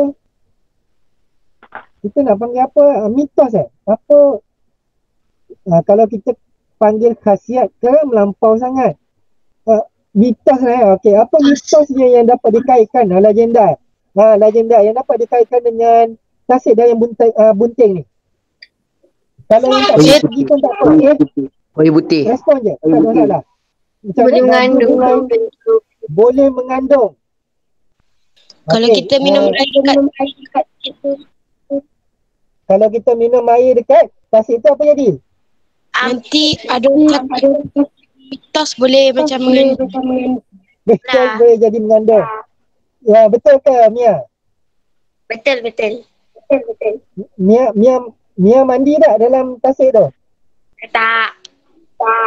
kita nak panggil apa? Uh, mitos eh? Apa, uh, kalau kita panggil khasiat ke melampau sangat? Uh, mitos lah eh? Okay. Apa mitosnya yang dapat dikaitkan? Uh, legenda. Uh, legenda yang dapat dikaitkan dengan tasik Dayang Bunting, uh, Bunting ni. Kalau yang tak boleh pergi pun tak apa. Okay? Kayu putih. Respon je. Tak ada masalah. Macam Boleh mana? mengandung. Boleh mengandung. Kalau Okey, kita minum uh, air dekat dekat situ. kalau kita minum air dekat tasik tu apa jadi? nanti ada kata mitos boleh macam mengandung. Betul, Nah. boleh jadi mengandung. Ya, betul ke Mia? Betul, betul. Betul, betul. Mia Mia Mia mandi tak dalam tasik tu? Tak. Tak.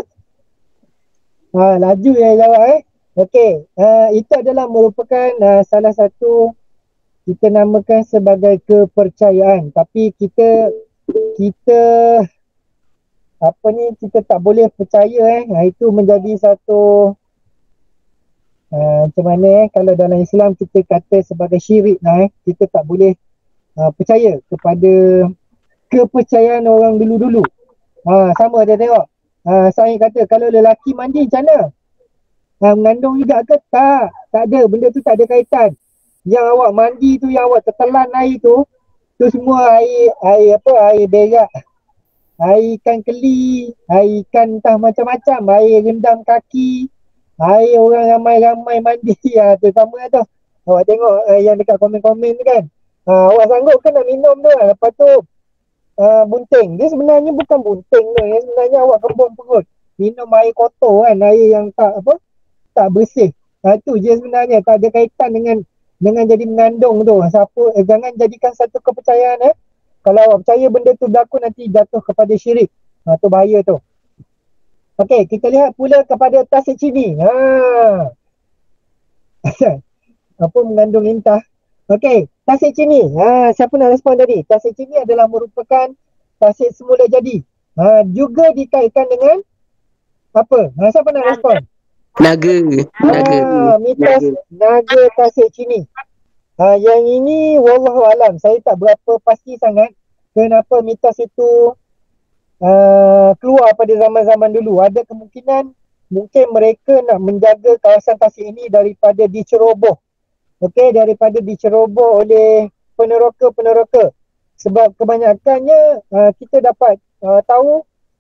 Ha, laju ya jawab eh. Okey, uh, itu adalah merupakan uh, salah satu kita namakan sebagai kepercayaan, tapi kita kita apa ni kita tak boleh percaya eh. Ha, itu menjadi satu uh, macam mana eh kalau dalam Islam kita kata sebagai syirik lah eh. Kita tak boleh uh, percaya kepada kepercayaan orang dulu-dulu. Ha, sama dia tengok. Ha, saya kata kalau lelaki mandi macam mana? Ha, mengandung juga ke? Tak. Tak ada. Benda tu tak ada kaitan. Yang awak mandi tu, yang awak tertelan air tu, tu semua air, air apa, air berak. Air ikan keli, air ikan entah macam-macam, air rendam kaki, air orang ramai-ramai mandi. Ha, terutama tu. Awak tengok uh, yang dekat komen-komen tu kan. Ha, awak sanggup ke nak minum tu? Lepas tu uh, bunting. Dia sebenarnya bukan bunting tu. Yang sebenarnya awak kebun perut. Minum air kotor kan, air yang tak apa, tak bersih. Ha, tu je sebenarnya, tak ada kaitan dengan dengan jadi mengandung tu. Siapa eh, jangan jadikan satu kepercayaan eh. Kalau awak percaya benda tu berlaku, nanti jatuh kepada syirik. Ha, tu bahaya tu. Okey, kita lihat pula kepada tasik cini. Ha. Apa mengandung intah. Okey, tasik cini. Ha, siapa nak respon tadi? Tasik cini adalah merupakan tasik semula jadi. Ha, juga dikaitkan dengan apa? Ha, siapa nak respon? Naga. Naga. Ha, mitos naga tasik cini. Ha, yang ini wallahu alam, saya tak berapa pasti sangat kenapa mitos itu uh, keluar pada zaman-zaman dulu. Ada kemungkinan mungkin mereka nak menjaga kawasan tasik ini daripada diceroboh. Okey, daripada diceroboh oleh peneroka-peneroka. Sebab kebanyakannya uh, kita dapat uh, tahu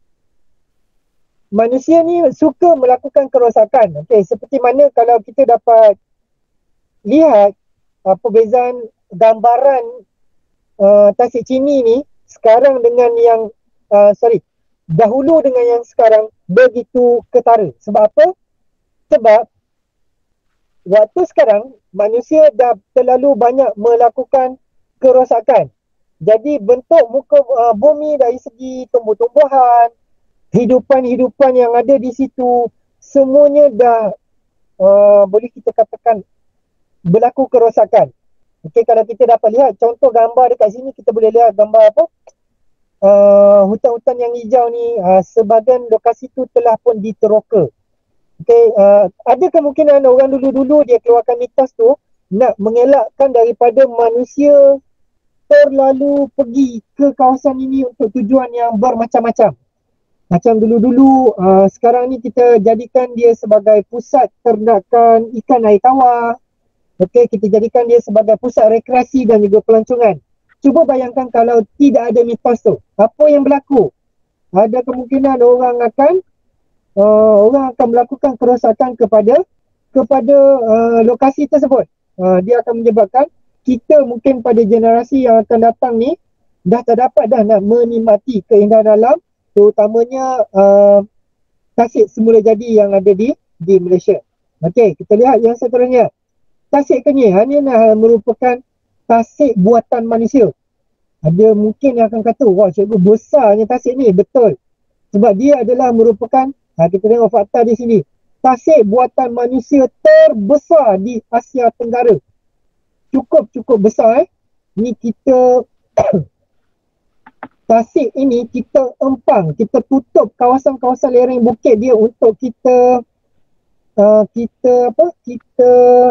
manusia ni suka melakukan kerosakan. Okey, seperti mana kalau kita dapat lihat uh, perbezaan gambaran uh, tasik cini ni sekarang dengan yang uh, sorry, dahulu dengan yang sekarang begitu ketara. Sebab apa? Sebab waktu sekarang manusia dah terlalu banyak melakukan kerosakan. Jadi bentuk muka uh, bumi dari segi tumbuh-tumbuhan, hidupan-hidupan yang ada di situ, semuanya dah uh, boleh kita katakan berlaku kerosakan. Okey, kalau kita dapat lihat contoh gambar dekat sini, kita boleh lihat gambar apa? Uh, hutan-hutan yang hijau ni, uh, sebahagian lokasi tu telah pun diteroka. Okey, uh, ada kemungkinan orang dulu-dulu dia keluarkan mitos tu nak mengelakkan daripada manusia terlalu pergi ke kawasan ini untuk tujuan yang bermacam-macam. Macam dulu-dulu, uh, sekarang ni kita jadikan dia sebagai pusat ternakan ikan air tawar. Okey, kita jadikan dia sebagai pusat rekreasi dan juga pelancongan. Cuba bayangkan kalau tidak ada mitos tu, apa yang berlaku? Ada kemungkinan orang akan uh, orang akan melakukan kerosakan kepada kepada uh, lokasi tersebut. Uh, dia akan menyebabkan kita mungkin pada generasi yang akan datang ni dah tak dapat dah nak menikmati keindahan alam, terutamanya uh, tasik semula jadi yang ada di di Malaysia. Okey, kita lihat yang seterusnya. Tasik Kenyir ini merupakan tasik buatan manusia. Ada mungkin yang akan kata, wah cikgu besarnya tasik ni. Betul. Sebab dia adalah merupakan, ha, kita tengok fakta di sini, tasik buatan manusia terbesar di Asia Tenggara. Cukup-cukup besar eh. Ni kita tasik ini kita empang, kita tutup kawasan-kawasan lereng bukit dia untuk kita uh, kita apa? Kita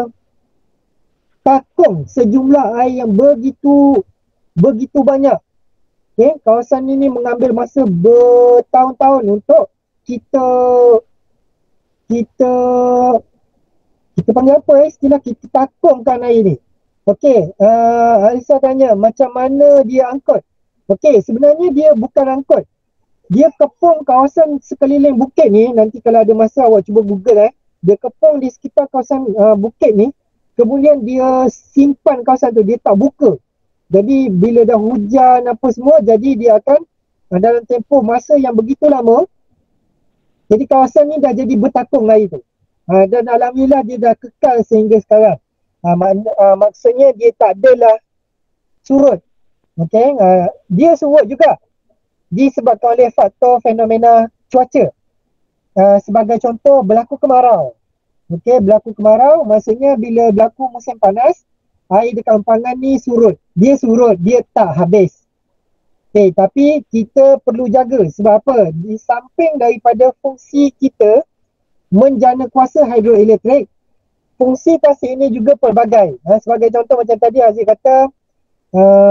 takung sejumlah air yang begitu begitu banyak. Okay, kawasan ini mengambil masa bertahun-tahun untuk kita kita kita panggil apa eh? Istilah kita takungkan air ni. Okey, uh, Alisa tanya macam mana dia angkut? Okey, sebenarnya dia bukan angkut. Dia kepung kawasan sekeliling bukit ni. Nanti kalau ada masa awak cuba Google eh. Dia kepung di sekitar kawasan uh, bukit ni. Kemudian dia simpan kawasan tu, dia tak buka. Jadi bila dah hujan apa semua, jadi dia akan uh, dalam tempoh masa yang begitu lama, jadi kawasan ni dah jadi bertakung air tu. Uh, dan alhamdulillah dia dah kekal sehingga sekarang. Uh, mak, uh, maksudnya dia tak adalah surut. Okay, uh, dia surut juga disebabkan oleh faktor fenomena cuaca. Uh, sebagai contoh, berlaku kemarau. Okey, berlaku kemarau maksudnya bila berlaku musim panas, air dekat empangan ni surut. Dia surut, dia tak habis. Okey, tapi kita perlu jaga. Sebab apa? Di samping daripada fungsi kita menjana kuasa hidroelektrik, fungsi tasik ini juga pelbagai. Ha, sebagai contoh macam tadi Aziz kata, uh,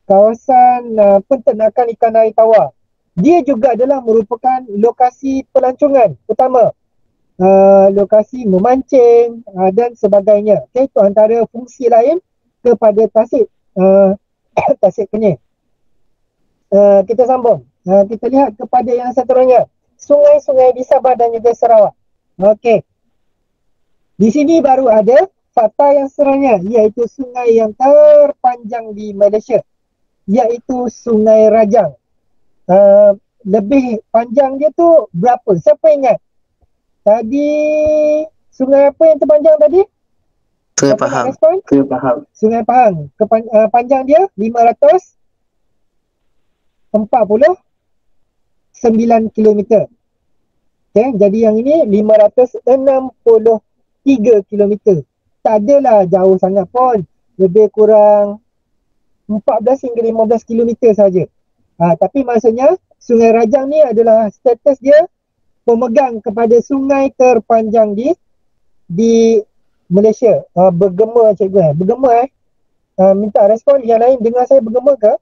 kawasan uh, penternakan ikan air tawar. Dia juga adalah merupakan lokasi pelancongan utama, uh, lokasi memancing uh, dan sebagainya. Okay, itu antara fungsi lain kepada tasik uh, tasik kenyir. Uh, kita sambung. Uh, kita lihat kepada yang seterusnya. Sungai-sungai di Sabah dan juga Sarawak. Okey. Di sini baru ada fakta yang seterusnya, iaitu sungai yang terpanjang di Malaysia, iaitu Sungai Rajang. Uh, lebih panjang dia tu berapa? Siapa ingat? Tadi sungai apa yang terpanjang tadi? Sungai Siapa nak Pahang. respon? Sungai Pahang. Sungai Pahang. Kepan, uh, panjang dia lima ratus empat puluh sembilan kilometer. Okay, jadi yang ini lima ratus enam puluh tiga kilometer. Tak adalah jauh sangat pun. Lebih kurang empat belas hingga lima belas kilometer saja. Ha, tapi maksudnya Sungai Rajang ni adalah status dia pemegang kepada sungai terpanjang di di Malaysia. Ha, bergema cikgu eh. Bergema eh. Ha, minta respon. Yang lain dengar saya bergema ke?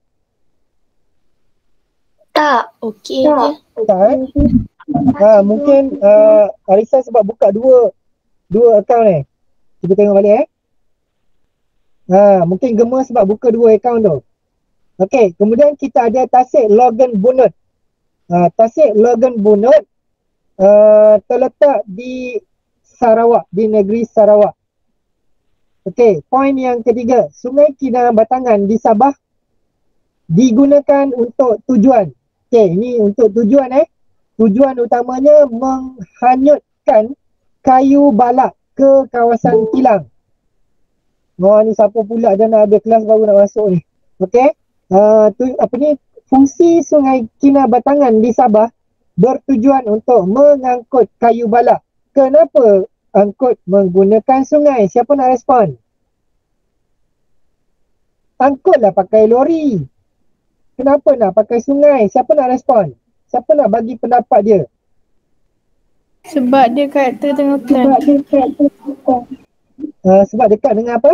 Tak. Okey je. Tak eh? Ha, mungkin uh, Arisa sebab buka dua dua akaun eh. Kita tengok balik eh. Ha, mungkin gema sebab buka dua akaun tu. Okey, kemudian kita ada Tasik Logan Bunut. Ha, Tasik Logan Bunut uh, terletak di Sarawak, di negeri Sarawak. Okey, poin yang ketiga, Sungai Kinabatangan di Sabah digunakan untuk tujuan. Okey, ini untuk tujuan eh. Tujuan utamanya menghanyutkan kayu balak ke kawasan kilang. Oh, ni siapa pula dah nak ada kelas baru nak masuk ni. Okey. Uh, tu, apa ni, fungsi Sungai Kinabatangan di Sabah bertujuan untuk mengangkut kayu balak. Kenapa angkut menggunakan sungai? Siapa nak respon? Angkutlah pakai lori. Kenapa nak pakai sungai? Siapa nak respon? Siapa nak bagi pendapat dia? Sebab dia kat tengah-tengah plan. Sebab dia kat tengah-tengah. Uh, sebab dekat dengan apa?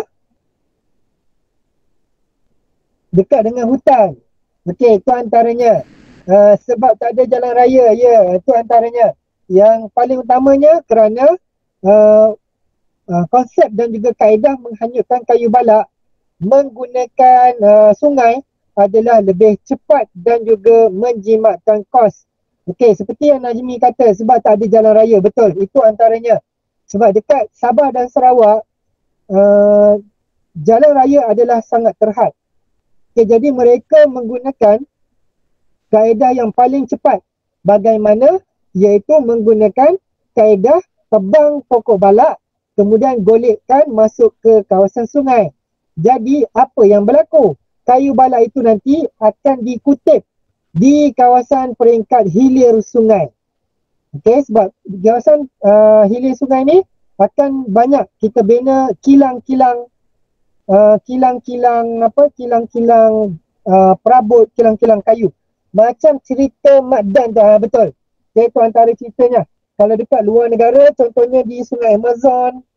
Dekat dengan hutan. Okey, itu antaranya. Uh, sebab tak ada jalan raya, ya, yeah, itu antaranya. Yang paling utamanya kerana uh, uh, konsep dan juga kaedah menghanyutkan kayu balak menggunakan uh, sungai adalah lebih cepat dan juga menjimatkan kos. Okey, seperti yang Najmi kata, sebab tak ada jalan raya, betul. Itu antaranya. Sebab dekat Sabah dan Sarawak, uh, jalan raya adalah sangat terhad. Okay, jadi mereka menggunakan kaedah yang paling cepat. Bagaimana? Iaitu menggunakan kaedah tebang pokok balak, kemudian golekkan masuk ke kawasan sungai. Jadi apa yang berlaku? Kayu balak itu nanti akan dikutip di kawasan peringkat hilir sungai. Okey, sebab di kawasan uh, hilir sungai ni akan banyak kita bina kilang-kilang uh, kilang-kilang apa kilang-kilang uh, perabot, kilang-kilang kayu. Macam cerita Mat Dan tu, ha, betul. Okay, itu antara ceritanya. Kalau dekat luar negara, contohnya di Sungai Amazon,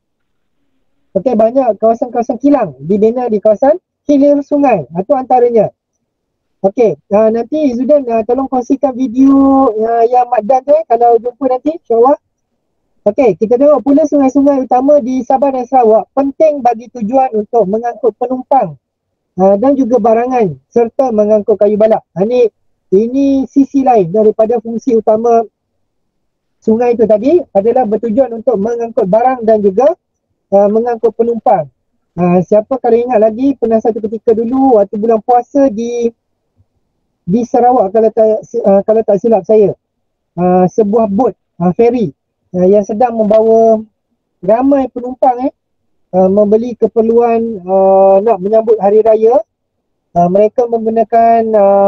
okey, banyak kawasan-kawasan kilang dibina di kawasan hilir sungai. Itu antaranya. Okey, uh, nanti Izzuddin uh, tolong kongsikan video uh, yang Mat Dan tu eh, kalau jumpa nanti, insyaAllah. Okey, kita tengok pula sungai-sungai utama di Sabah dan Sarawak penting bagi tujuan untuk mengangkut penumpang uh, dan juga barangan serta mengangkut kayu balak. Uh, ini, ini sisi lain daripada fungsi utama sungai itu tadi adalah bertujuan untuk mengangkut barang dan juga uh, mengangkut penumpang. Uh, siapa kalau ingat lagi pernah satu ketika dulu waktu bulan puasa di di Sarawak kalau tak uh, kalau tak silap saya, uh, sebuah bot uh, ferry uh, yang sedang membawa ramai penumpang eh uh, membeli keperluan uh, nak menyambut hari raya. Uh, mereka menggunakan uh,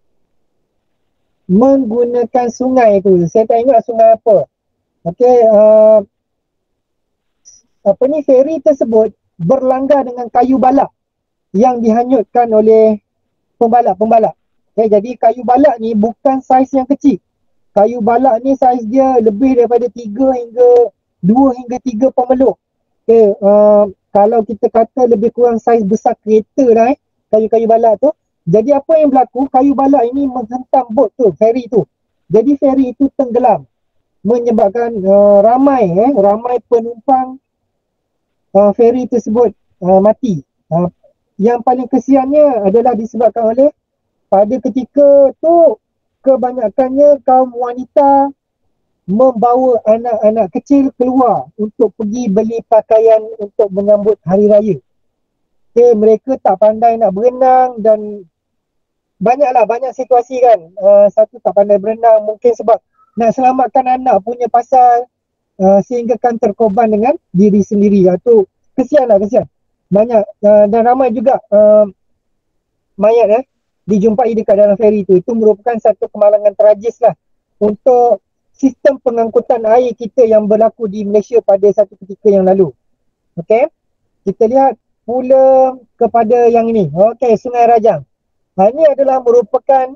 menggunakan sungai tu. Saya tak ingat sungai apa. Okey, uh, apa ni, ferry tersebut berlanggar dengan kayu balak yang dihanyutkan oleh pembalap-pembalap. Okay, jadi kayu balak ni bukan saiz yang kecil. Kayu balak ni saiz dia lebih daripada tiga hingga dua hingga tiga pemeluk. Okay, uh, kalau kita kata lebih kurang saiz besar kereta lah eh. kayu-kayu balak tu. Jadi apa yang berlaku, kayu balak ini menghentam bot tu, feri tu. Jadi feri itu tenggelam, menyebabkan uh, ramai eh ramai penumpang uh, feri tersebut uh, mati. Uh, yang paling kesiannya adalah disebabkan oleh pada ketika tu kebanyakannya kaum wanita membawa anak-anak kecil keluar untuk pergi beli pakaian untuk menyambut hari raya. Okay, mereka tak pandai nak berenang dan banyaklah, banyak situasi kan. Uh, satu tak pandai berenang mungkin sebab nak selamatkan anak punya pasal uh, sehingga kan terkorban dengan diri sendiri. Uh, tu kesian lah, kesian. Banyak uh, dan ramai juga uh, mayat eh, dijumpai dekat dalam feri tu. Itu merupakan satu kemalangan tragis lah untuk sistem pengangkutan air kita yang berlaku di Malaysia pada satu ketika yang lalu. Okey, kita lihat pula kepada yang ini. Okey, Sungai Rajang. Ha, ini adalah merupakan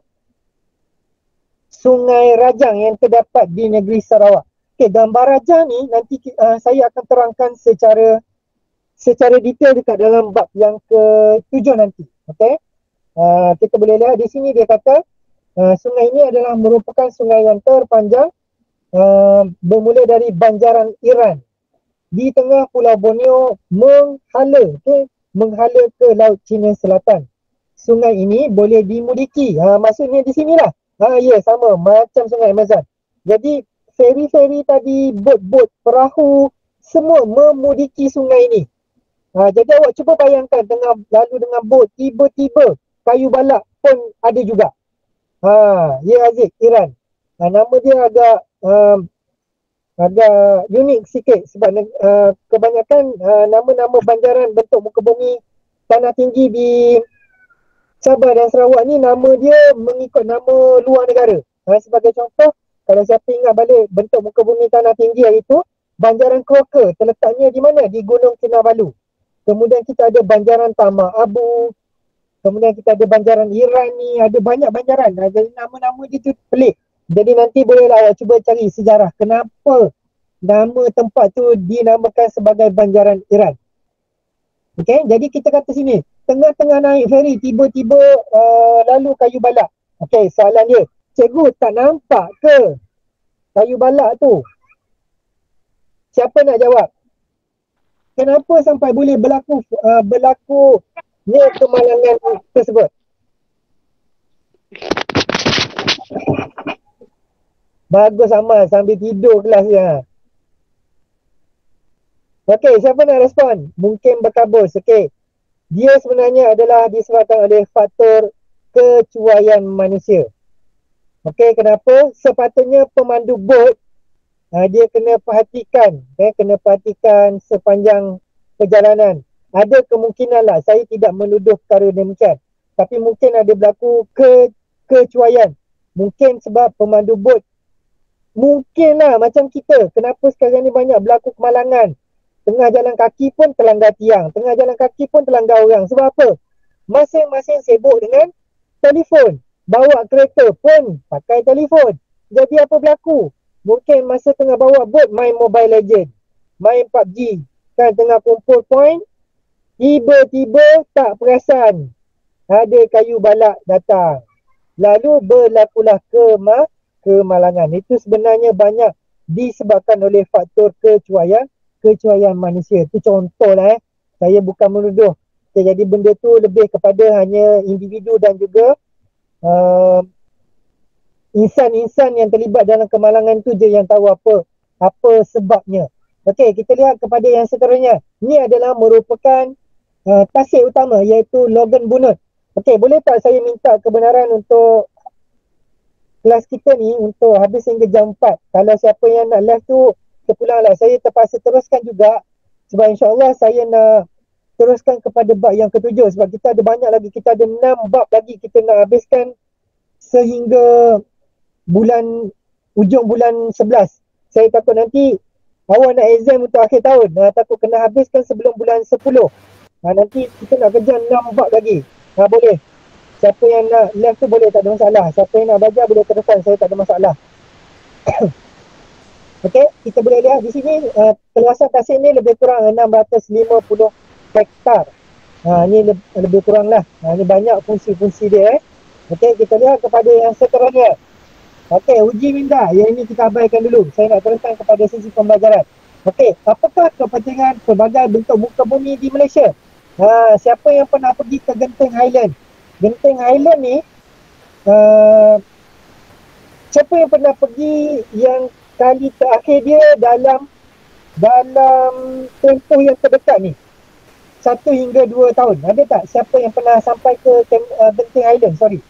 Sungai Rajang yang terdapat di negeri Sarawak. Okey, gambar Rajang ni nanti uh, saya akan terangkan secara secara detail dekat dalam bab yang ketujuh nanti. Okey, uh, kita boleh lihat di sini dia kata uh, sungai ini adalah merupakan sungai yang terpanjang Uh, bermula dari Banjaran Iran di tengah Pulau Borneo menghala, okay, menghala ke Laut Cina Selatan. Sungai ini boleh dimudiki. Ha, maksudnya di sinilah. Ha, ya, sama macam Sungai Amazon. Jadi feri-feri tadi, bot-bot, perahu, semua memudiki sungai ini. Ha, jadi awak cuba bayangkan tengah lalu dengan bot, tiba-tiba kayu balak pun ada juga. Ha, ya Aziz, Iran. Ha, nama dia agak Uh, agak unik sikit sebab uh, kebanyakan uh, nama-nama banjaran bentuk muka bumi tanah tinggi di Sabah dan Sarawak ni nama dia mengikut nama luar negara. Uh, sebagai contoh, kalau siapa ingat balik bentuk muka bumi tanah tinggi iaitu Banjaran Croker, terletaknya di mana? Di Gunung Kinabalu. Kemudian kita ada Banjaran Tamak Abu, kemudian kita ada Banjaran Irani, ada banyak banjaran. Uh, jadi nama-nama dia tu pelik. Jadi nanti bolehlah awak cuba cari sejarah kenapa nama tempat tu dinamakan sebagai Banjaran Iran. Okey, jadi kita kata sini, tengah-tengah naik feri tiba-tiba uh, lalu kayu balak. Okey, soalan dia, cikgu tak nampak ke kayu balak tu? Siapa nak jawab? Kenapa sampai boleh berlaku uh, berlakunya kemalangan tersebut? Bagus Amal, sambil tidur kelasnya. Okey, siapa nak respon? Mungkin berkabus. Okey. Dia sebenarnya adalah disebabkan oleh faktor kecuaian manusia. Okey, kenapa? Sepatutnya pemandu bot uh, dia kena perhatikan, eh, kena perhatikan sepanjang perjalanan. Ada kemungkinan lah, saya tidak menuduh perkara demikian. Tapi mungkin ada berlaku ke kecuaian. Mungkin sebab pemandu bot mungkinlah macam kita. Kenapa sekarang ni banyak berlaku kemalangan? Tengah jalan kaki pun terlanggar tiang, tengah jalan kaki pun terlanggar orang. Sebab apa? Masing-masing sibuk dengan telefon. Bawa kereta pun pakai telefon. Jadi apa berlaku? Mungkin masa tengah bawa bot main Mobile Legend, main P U B G, kan tengah kumpul point, tiba-tiba tak perasan ada kayu balak datang. Lalu berlakulah kemah kemalangan. Itu sebenarnya banyak disebabkan oleh faktor kecuaian kecuaian manusia. Itu contoh lah eh. Saya bukan menuduh. Okay, jadi benda tu lebih kepada hanya individu dan juga uh, insan-insan yang terlibat dalam kemalangan tu je yang tahu apa apa sebabnya. Okey, kita lihat kepada yang seterusnya. Ini adalah merupakan uh, tasik utama iaitu Logan Bunut. Okey, boleh tak saya minta kebenaran untuk kelas kita ni untuk habis hingga jam empat. Kalau siapa yang nak live tu terpulanglah. Saya terpaksa teruskan juga sebab insyaAllah saya nak teruskan kepada bab yang ketujuh sebab kita ada banyak lagi. Kita ada enam bab lagi kita nak habiskan sehingga bulan ujung bulan sebelas. Saya takut nanti awak nak exam untuk akhir tahun. Ha, takut kena habiskan sebelum bulan sepuluh. Ha, nanti kita nak kejar enam bab lagi. Ha, boleh. Siapa yang nak live tu boleh, tak ada masalah. Siapa yang nak belajar boleh teruskan, saya tak ada masalah. Okey, kita boleh lihat di sini uh, kawasan tasik ni lebih kurang enam ratus lima puluh hektar. Ha, ni le- lebih kurang lah. Ha, ni banyak fungsi-fungsi dia eh. Okey, kita lihat kepada yang seterusnya. Okey, uji minda. Yang ini kita abaikan dulu. Saya nak teruskan kepada sisi pembelajaran. Okey, apakah kepentingan pelbagai bentuk muka bumi di Malaysia? Ha, siapa yang pernah pergi ke Genting Highland? Genting Highland ni, uh, siapa yang pernah pergi yang kali terakhir dia dalam dalam tempoh yang terdekat ni? Satu hingga dua tahun. Ada tak siapa yang pernah sampai ke uh, Genting Highland? Sorry.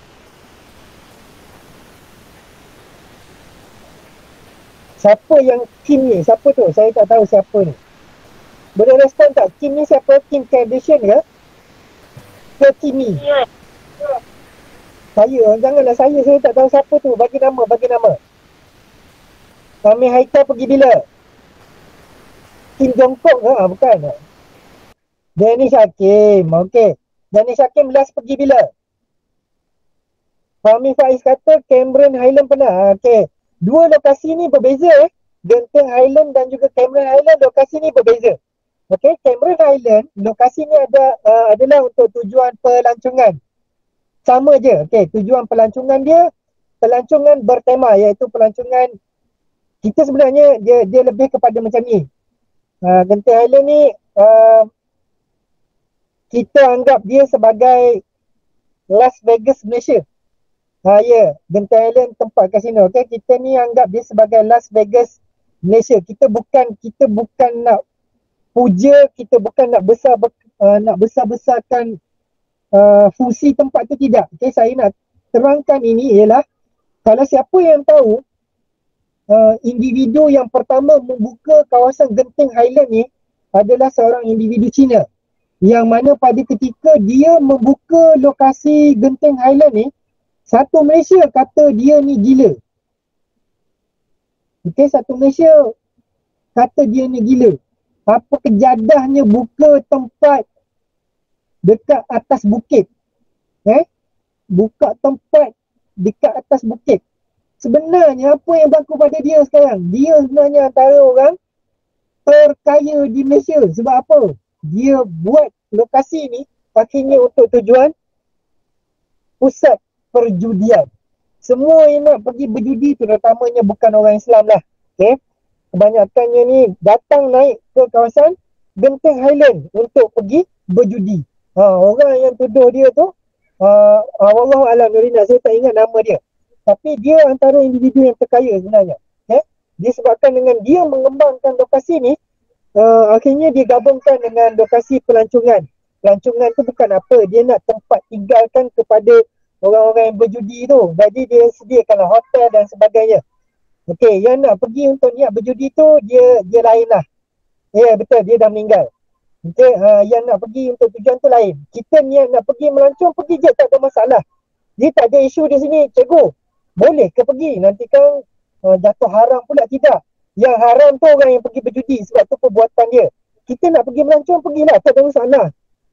Siapa yang Kim ni? Siapa tu? Saya tak tahu siapa ni. Boleh respon tak? Kim ni siapa? Kim Kardashian ke? Ke Kimi? Saya? Janganlah saya. Saya tak tahu siapa tu. Bagi nama, bagi nama. Kami Haikal pergi bila? Kim Jongkok ke? Ha, bukan. Danish Hakim. Okey. Danish Hakim last pergi bila? Fahmi Faiz kata Cameron Highland pernah. Okey. Dua lokasi ni berbeza eh. Genting Highland dan juga Cameron Highland, lokasi ni berbeza. Okey, Cameron Highland, lokasi ni ada uh, adalah untuk tujuan pelancongan. Sama je. Okey, tujuan pelancongan dia pelancongan bertema, iaitu pelancongan kita sebenarnya dia dia lebih kepada macam ni. Uh, Genting Highland ni uh, kita anggap dia sebagai Las Vegas Malaysia. Ha ya, Genting Highland tempat kasino. Okey, kita ni anggap dia sebagai Las Vegas Malaysia. Kita bukan kita bukan nak puja, kita bukan nak besar uh, nak besar-besarkan uh, fungsi tempat tu, tidak. Okey, saya nak terangkan ini ialah kalau siapa yang tahu uh, individu yang pertama membuka kawasan Genting Highland ni adalah seorang individu Cina, yang mana pada ketika dia membuka lokasi Genting Highland ni, satu Malaysia kata dia ni gila. Okey, satu Malaysia kata dia ni gila. Apa kejadahnya buka tempat dekat atas bukit. Eh? Buka tempat dekat atas bukit. Sebenarnya apa yang berlaku pada dia sekarang? Dia sebenarnya antara orang terkaya di Malaysia. Sebab apa? Dia buat lokasi ni akhirnya untuk tujuan pusat perjudian. Semua yang nak pergi berjudi, terutamanya bukan orang Islam lah. Okay. Kebanyakannya ni datang naik ke kawasan Genting Highland untuk pergi berjudi. Ha, orang yang tuduh dia tu, uh, Wallahu a'lam Nurina, saya tak ingat nama dia. Tapi dia antara individu yang terkaya sebenarnya. Okay. Disebabkan dengan dia mengembangkan lokasi ni, uh, akhirnya dia gabungkan dengan lokasi pelancongan. Pelancongan tu bukan apa, dia nak tempat tinggalkan kepada orang-orang yang berjudi tu. Jadi dia sediakanlah hotel dan sebagainya. Okey, yang nak pergi untuk niat berjudi tu dia dia lain lah. Ya, yeah, betul, dia dah meninggal. Okey, uh, yang nak pergi untuk tujuan tu lain. Kita niat nak pergi melancong, pergi je, tak ada masalah. Dia tak ada isu di sini, cikgu. Boleh ke pergi? Nanti kan uh, jatuh haram pula, tidak. Yang haram tu orang yang pergi berjudi, sebab tu perbuatan dia. Kita nak pergi melancong, pergilah, tak ada masalah.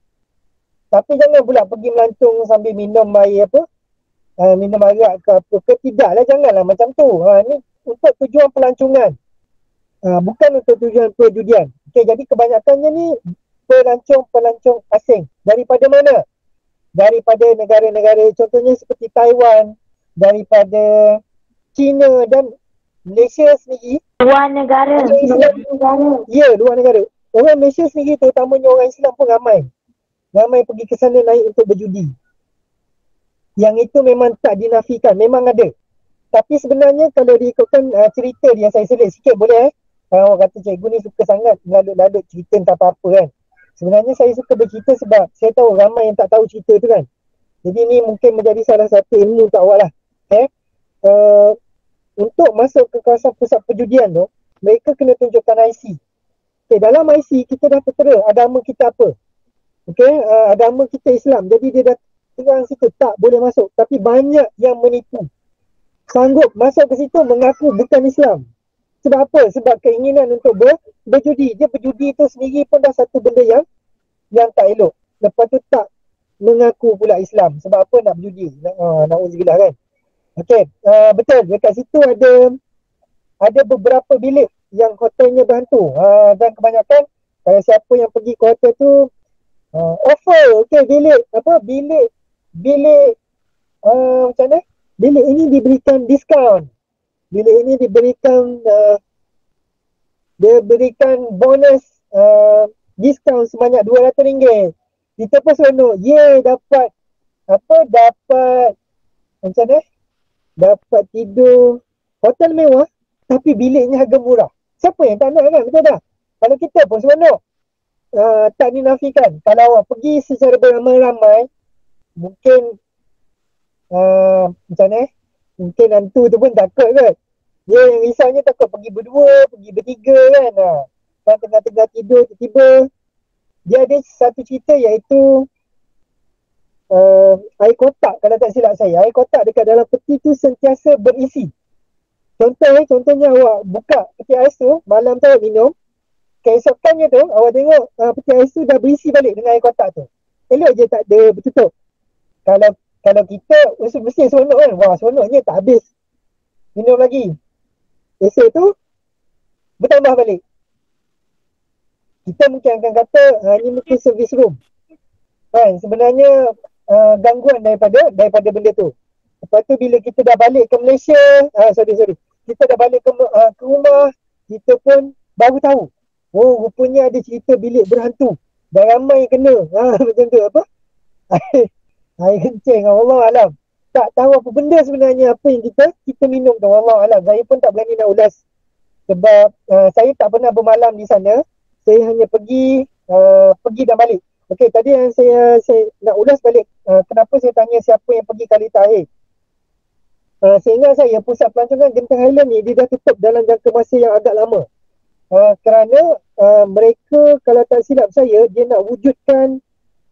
Tapi jangan pula pergi melancong sambil minum air apa, uh, minum arak ke apa ke, tidaklah, janganlah macam tu. Ha, ni untuk tujuan pelancongan, uh, bukan untuk tujuan perjudian. Okey, jadi kebanyakannya ni pelancong-pelancong asing. Daripada mana? Daripada negara-negara contohnya seperti Taiwan, daripada China dan Malaysia sendiri. Luar negara. Ya, luar negara. Orang Malaysia sendiri, terutamanya orang Islam pun ramai. Ramai pergi ke sana naik untuk berjudi. Yang itu memang tak dinafikan, memang ada. Tapi sebenarnya kalau diikutkan uh, cerita dia, saya selit sikit boleh eh. Uh, orang kata cikgu ni suka sangat lalut-lalut cerita entah apa-apa kan. Sebenarnya saya suka bercerita sebab saya tahu ramai yang tak tahu cerita tu kan. Jadi ni mungkin menjadi salah satu ilmu untuk awak lah. Eh? Uh, untuk masuk ke kawasan pusat perjudian tu, mereka kena tunjukkan I C. Okay, dalam I C kita dah tertera agama kita apa. Okay, uh, agama kita Islam. Jadi dia dah terang situ tak boleh masuk. Tapi banyak yang menipu. Sanggup masuk ke situ mengaku bukan Islam. Sebab apa? Sebab keinginan untuk ber, berjudi. Dia berjudi tu sendiri pun dah satu benda yang yang tak elok. Lepas tu tak mengaku pula Islam. Sebab apa nak berjudi? Uh, Na'udzubillah kan. Okay, uh, betul. Dekat situ ada ada beberapa bilik yang hotelnya berhantu. Uh, dan kebanyakan uh, siapa yang pergi ke hotel tu, Uh, offer, okey, bilik apa bilik bilik uh, macam mana? Bilik ini diberikan diskaun. Bilik ini diberikan uh, dia berikan bonus uh, diskaun sebanyak dua ratus ringgit. Kita pun seronok. Ye, dapat apa? Dapat macam mana? Dapat tidur hotel mewah tapi biliknya harga murah. Siapa yang tak nak kan? Betul tak? Kalau kita pun seronok. Uh, tak dinafikan. Kalau awak pergi secara beramai-ramai, mungkin uh, macam mana? Mungkin hantu tu pun takut kot. Dia yang risaunya takut pergi berdua, pergi bertiga kan. Ha. Dan tengah-tengah tidur tiba-tiba dia ada satu cerita iaitu uh, air kotak, kalau tak silap saya. Air kotak dekat dalam peti tu sentiasa berisi. Contoh eh, contohnya awak buka peti ais tu, malam tu awak minum. Keesokannya tu awak tengok uh, peti ais tu dah berisi balik dengan air kotak tu. Elok je tak ada bertutup. Kalau kalau kita mesti seronok kan. Wah, seronoknya tak habis. Minum lagi. Esok tu bertambah balik. Kita mungkin akan kata uh, ini mungkin service room. Kan, sebenarnya uh, gangguan daripada daripada benda tu. Lepas tu bila kita dah balik ke Malaysia, uh, sorry sorry. Kita dah balik ke uh, ke rumah, kita pun baru tahu. Oh, rupanya ada cerita bilik berhantu. Dah ramai kena. Ha, macam tu apa? Air, air kencing. Allah alam. Tak tahu apa benda sebenarnya apa yang kita kita minum tu. Allah alam. Saya pun tak berani nak ulas. Sebab uh, saya tak pernah bermalam di sana. Saya hanya pergi uh, pergi dan balik. Okey, tadi yang saya saya nak ulas balik. Uh, kenapa saya tanya siapa yang pergi kali terakhir? Uh, saya ingat saya pusat pelancongan Genting Highland ni dia dah tutup dalam jangka masa yang agak lama. Uh, kerana uh, mereka kalau tak silap saya dia nak wujudkan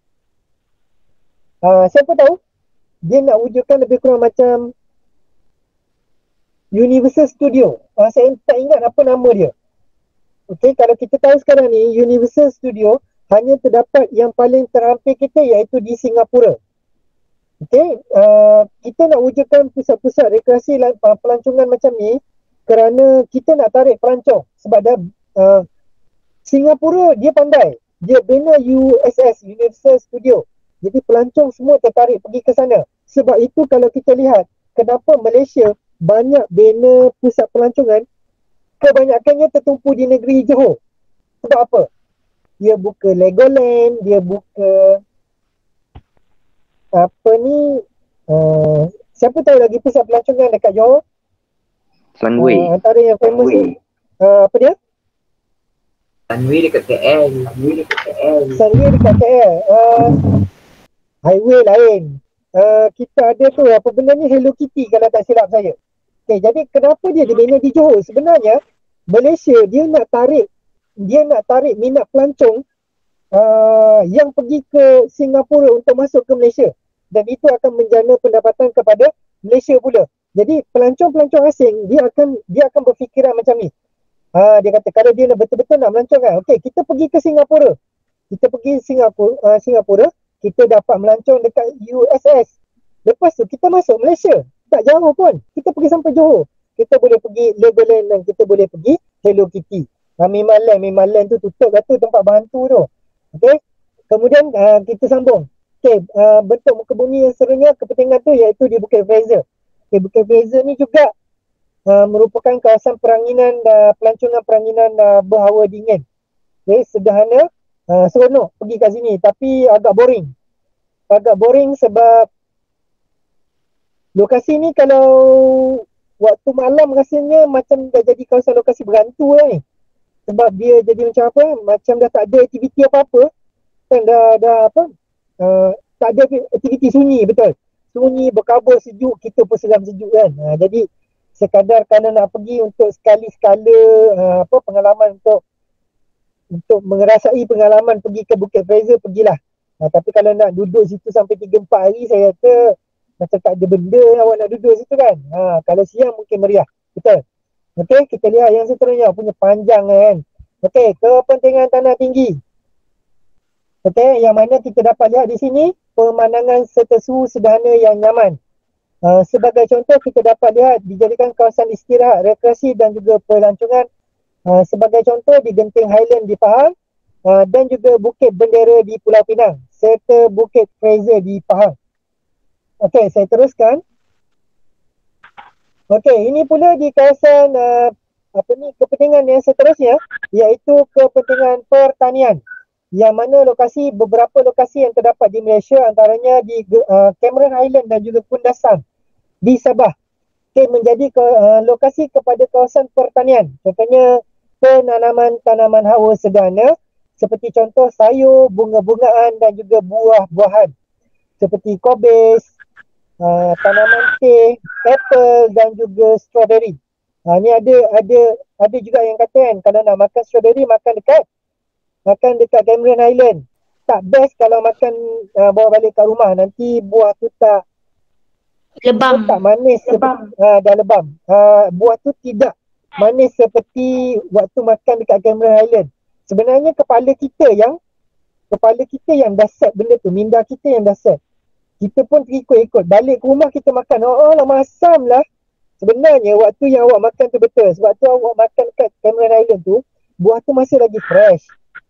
uh, siapa tahu dia nak wujudkan lebih kurang macam Universal Studio. Uh, saya tak ingat apa nama dia. Okey, kalau kita tahu sekarang ni Universal Studio hanya terdapat yang paling terampil kita iaitu di Singapura. Okey, uh, kita nak wujudkan pusat-pusat rekreasi pelancongan macam ni kerana kita nak tarik pelancong sebab dah uh, Singapura dia pandai. Dia bina U S S, Universal Studio. Jadi pelancong semua tertarik pergi ke sana. Sebab itu kalau kita lihat kenapa Malaysia banyak bina pusat pelancongan, kebanyakannya tertumpu di negeri Johor. Sebab apa? Dia buka Legoland, dia buka apa ni, uh, siapa tahu lagi pusat pelancongan dekat Johor? Sunway. Uh, antara yang famous ni, uh, apa dia? Sunway dekat K L. Sunway dekat K L. Sunway dekat K L. Uh, highway lain. Uh, kita ada tu, apa benda ni, Hello Kitty kalau tak silap saya. Okay, jadi kenapa dia dibina di Johor? Sebenarnya, Malaysia dia nak tarik, dia nak tarik minat pelancong uh, yang pergi ke Singapura untuk masuk ke Malaysia. Dan itu akan menjana pendapatan kepada Malaysia pula. Jadi pelancong-pelancong asing dia akan dia akan berfikiran macam ni. Ha, dia kata kalau dia nak betul-betul nak melancong kan, okey kita pergi ke Singapura. Kita pergi Singapura, uh, Singapura, kita dapat melancong dekat U S S. Lepas tu kita masuk Malaysia. Tak jauh pun. Kita pergi sampai Johor. Kita boleh pergi Legoland dan kita boleh pergi Hello Kitty. Ha, Mimaland, Mimaland tu tutup kata tempat berhantu tu. Okey. Kemudian uh, kita sambung. Okey, uh, bentuk muka bumi yang serunya kepentingan tu iaitu di Bukit Fraser. Okay, Bukit Fraser ni juga uh, merupakan kawasan peranginan uh, pelancongan peranginan uh, berhawa dingin. Okay, sederhana, uh, seronok pergi kat sini tapi agak boring. Agak boring sebab lokasi ni kalau waktu malam rasanya macam dah jadi kawasan lokasi berhantu lah ni. Sebab dia jadi macam apa, macam dah tak ada aktiviti apa-apa. Kan dah, dah apa, uh, tak ada aktiviti sunyi, betul. Sunyi, berkabut, sejuk, kita pun seram sejuk kan. Ha, jadi sekadar kerana nak pergi untuk sekali-sekala uh, apa pengalaman untuk untuk mengerasai pengalaman pergi ke Bukit Fraser, pergilah. Ha, tapi kalau nak duduk situ sampai tiga empat hari, saya rasa macam tak ada benda awak nak duduk situ kan. Ha, kalau siang mungkin meriah. Betul. Okey, kita lihat yang seterusnya punya panjang kan. Okey, kepentingan tanah tinggi. Okey, yang mana kita dapat lihat di sini pemandangan serta suhu sederhana yang nyaman. Uh, sebagai contoh kita dapat lihat dijadikan kawasan istirahat, rekreasi dan juga pelancongan. Uh, sebagai contoh di Genting Highland di Pahang, uh, dan juga Bukit Bendera di Pulau Pinang serta Bukit Fraser di Pahang. Okey, saya teruskan. Okey, ini pula di kawasan uh, apa ni kepentingan yang seterusnya iaitu kepentingan pertanian, yang mana lokasi beberapa lokasi yang terdapat di Malaysia antaranya di uh, Cameron Highland dan juga Kundasang di Sabah. Okey, menjadi ke, uh, lokasi kepada kawasan pertanian. Contohnya penanaman tanaman hawa sederhana seperti contoh sayur, bunga-bungaan dan juga buah-buahan seperti kobis, uh, tanaman teh, apple dan juga strawberry. Ha, ni ada ada ada juga yang kata kan kalau nak makan strawberry makan dekat makan dekat Cameron Highland. Tak best kalau makan uh, bawa balik kat rumah, nanti buah tu tak Lebam. tak manis lebam. Seperti, uh, dah lebam. Uh, buah tu tidak manis seperti waktu makan dekat Cameron Highland. Sebenarnya kepala kita yang kepala kita yang dah set benda tu, minda kita yang dah set. Kita pun ikut-ikut. Balik ke rumah kita makan. Oh, oh lah masam lah. Sebenarnya waktu yang awak makan tu betul. Sebab tu awak makan kat Cameron Highland tu, buah tu masih lagi fresh.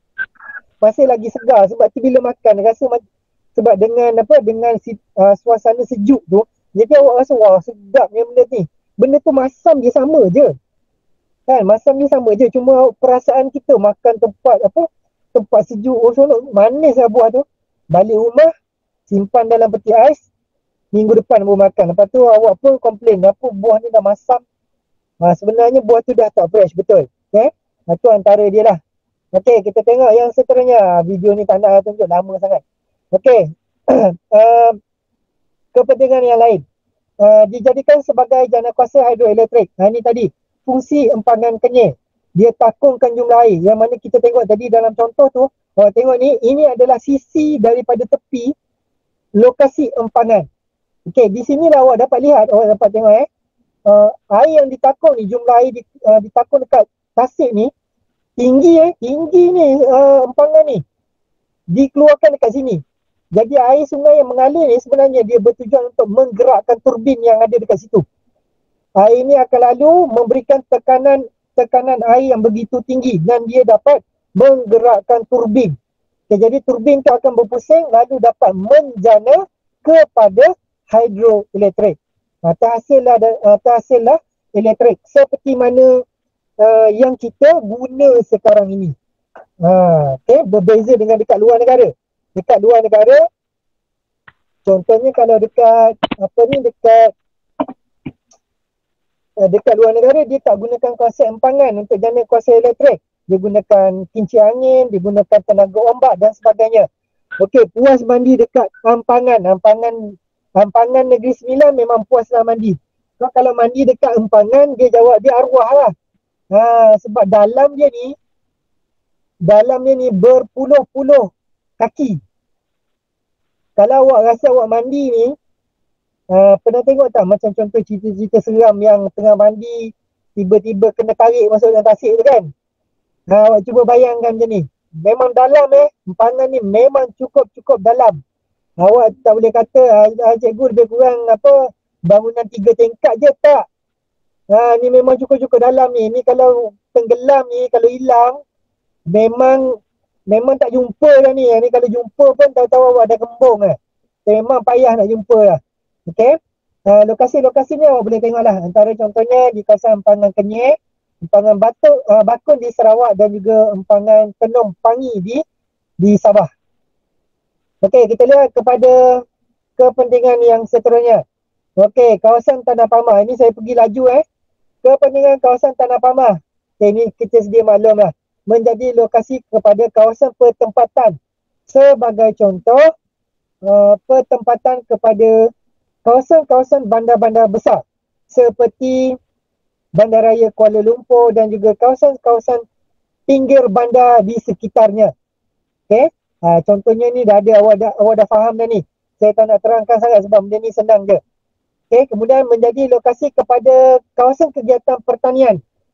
Masih lagi segar. Sebab tu bila makan rasa sebab dengan apa dengan uh, suasana sejuk tu, jadi awak rasa wah sedapnya benda ni. Benda tu masam dia sama je. Kan masam dia sama je, cuma perasaan kita makan tempat apa tempat sejuk, oh sonok manis lah buah tu. Balik rumah simpan dalam peti ais, minggu depan baru makan. Lepas tu awak pun komplain, apa buah ni dah masam. Ha, sebenarnya buah tu dah tak fresh, betul. Okay? Itu antara dia lah. Okay, kita tengok yang seterusnya. Video ni tak nak tunjuk lama sangat. Okay. uh, kepentingan yang lain. Uh, dijadikan sebagai janakuasa hidroelektrik. Ha, ni tadi. Fungsi empangan kenyir. Dia takungkan jumlah air. Yang mana kita tengok tadi dalam contoh tu. Awak tengok ni, ini adalah sisi daripada tepi lokasi empangan. Okey, di sinilah awak dapat lihat, awak dapat tengok eh. Uh, air yang ditakung ni, jumlah air di, uh, ditakung dekat tasik ni tinggi eh, tinggi ni uh, empangan ni. Dikeluarkan dekat sini. Jadi air sungai yang mengalir ni sebenarnya dia bertujuan untuk menggerakkan turbin yang ada dekat situ. Air ini akan lalu memberikan tekanan tekanan air yang begitu tinggi dan dia dapat menggerakkan turbin. Okay, jadi turbin tu akan berpusing lalu dapat menjana kepada hidroelektrik. Ha, terhasillah uh, terhasillah elektrik seperti mana uh, yang kita guna sekarang ini. Ha, okay, berbeza dengan dekat luar negara. Dekat luar negara, contohnya kalau dekat apa ni dekat uh, dekat luar negara dia tak gunakan kuasa empangan untuk jana kuasa elektrik. Dia gunakan kincir angin, dia gunakan tenaga ombak dan sebagainya. Okey, puas mandi dekat empangan. Empangan empangan Negeri Sembilan memang puaslah mandi. So, kalau mandi dekat empangan, dia jawab dia arwah lah. Ha, sebab dalam dia ni, dalam dia ni berpuluh-puluh kaki. Kalau awak rasa awak mandi ni, uh, pernah tengok tak macam contoh cerita-cerita seram yang tengah mandi, tiba-tiba kena tarik masuk dalam tasik tu kan? Ha, awak cuba bayangkan macam ni. Memang dalam eh. Empangan ni memang cukup-cukup dalam. Awak tak boleh kata, ah, cikgu lebih kurang apa bangunan tiga tingkat je, tak. Ha, ni memang cukup-cukup dalam ni. Ni kalau tenggelam ni, kalau hilang, memang memang tak jumpa lah ni. Ni kalau jumpa pun tahu-tahu awak dah kembung lah. Memang payah nak jumpa lah. Okay. Ha, lokasi-lokasi ni awak boleh tengok lah. Antara contohnya di kawasan empangan Kenyir, empangan Batuk, uh, Bakun di Sarawak dan juga empangan Penom Pangi di di Sabah. Okey, kita lihat kepada kepentingan yang seterusnya. Okey, kawasan Tanah Pamah. Ini saya pergi laju eh. Kepentingan kawasan Tanah Pamah. Okay, ini kita sedia maklum lah. Menjadi lokasi kepada kawasan pertempatan. Sebagai contoh, uh, pertempatan kepada kawasan-kawasan bandar-bandar besar. Seperti Bandaraya Kuala Lumpur dan juga kawasan-kawasan pinggir bandar di sekitarnya. Okey, ha, contohnya ni dah ada, awak dah, awak dah faham dah ni. Saya tak nak terangkan sangat sebab benda ni senang je. Okey, kemudian menjadi lokasi kepada kawasan kegiatan pertanian.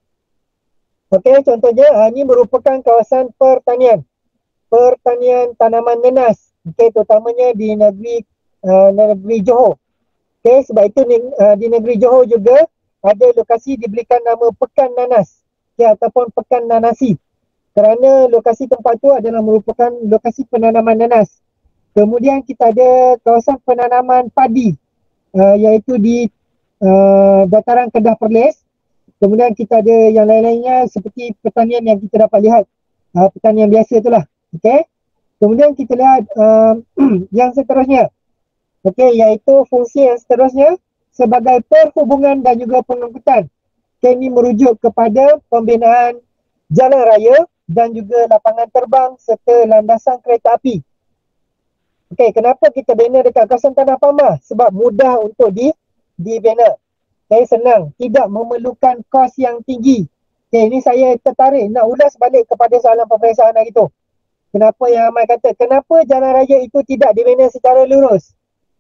Okey, contohnya ha, ini merupakan kawasan pertanian. Pertanian tanaman nenas. Okey, terutamanya di negeri uh, negeri Johor. Okey, sebab itu uh, di negeri Johor juga ada lokasi diberikan nama Pekan Nanas, ya, ataupun Pekan Nanasi. kerana lokasi tempat tu adalah merupakan lokasi penanaman nanas. Kemudian kita ada kawasan penanaman padi uh, iaitu di uh, dataran Kedah Perlis. Kemudian kita ada yang lain-lainnya seperti pertanian yang kita dapat lihat, uh, pertanian biasa itulah. Okey. Kemudian kita lihat uh, yang seterusnya. Okey, iaitu fungsi yang seterusnya sebagai perhubungan dan juga pengangkutan. Okay, ini merujuk kepada pembinaan jalan raya dan juga lapangan terbang serta landasan kereta api. Okey, kenapa kita bina dekat kawasan Tanah Pamah? Sebab mudah untuk di dibina. Okay, senang, tidak memerlukan kos yang tinggi. Okay, ini saya tertarik nak ulas balik kepada soalan peperiksaan hari tu. Kenapa yang Ahmad kata, kenapa jalan raya itu tidak dibina secara lurus?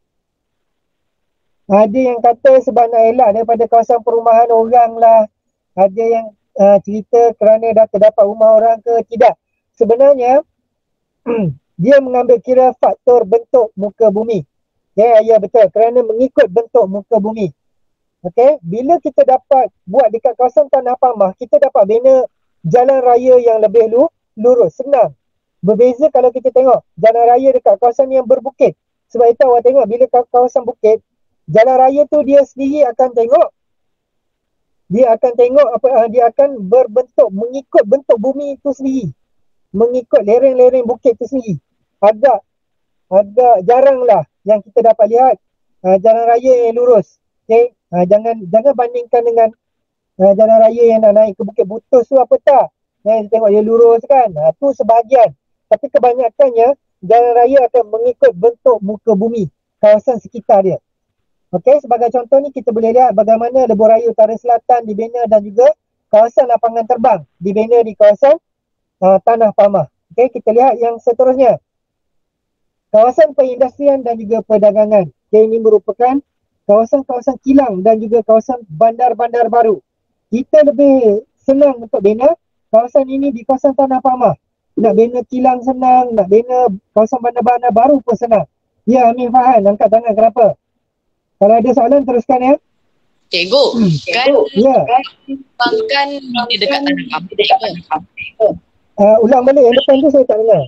Ada yang kata sebab nak elak daripada kawasan perumahan orang lah. Ada yang uh, cerita kerana dah terdapat rumah orang ke, tidak. Sebenarnya, dia mengambil kira faktor bentuk muka bumi. Ya, ya betul. Kerana mengikut bentuk muka bumi. Okey, bila kita dapat buat dekat kawasan Tanah Pamah, kita dapat bina jalan raya yang lebih lu, lurus, senang. Berbeza kalau kita tengok jalan raya dekat kawasan yang berbukit. Sebab itu awak tengok bila kawasan bukit, jalan raya tu dia sendiri akan tengok, dia akan tengok apa uh, dia akan berbentuk mengikut bentuk bumi itu sendiri, mengikut lereng-lereng bukit itu sendiri. Agak agak jarang lah yang kita dapat lihat uh, jalan raya yang lurus. Okay? Uh, jangan jangan bandingkan dengan uh, jalan raya yang nak naik ke Bukit Butus tu apa tak. Eh, tengok dia lurus kan. Uh, tu sebahagian. Tapi kebanyakannya jalan raya akan mengikut bentuk muka bumi, kawasan sekitar dia. Okey, sebagai contoh ni kita boleh lihat bagaimana Lebuh Raya Utara Selatan dibina dan juga kawasan lapangan terbang dibina di kawasan uh, Tanah Pamah. Okey, kita lihat yang seterusnya. Kawasan perindustrian dan juga perdagangan. Okey, ini merupakan kawasan-kawasan kilang dan juga kawasan bandar-bandar baru. Kita lebih senang untuk bina kawasan ini di kawasan Tanah Pamah. Nak bina kilang senang, nak bina kawasan bandar-bandar baru pun senang. Ya, Amin Fahan, angkat tangan kenapa? Kalau ada soalan teruskan ya. Cikgu, Hmm. kan Ya. bang kan di dekat Tanah Pamah. Uh, ulang balik yang depan tu saya tak dengar.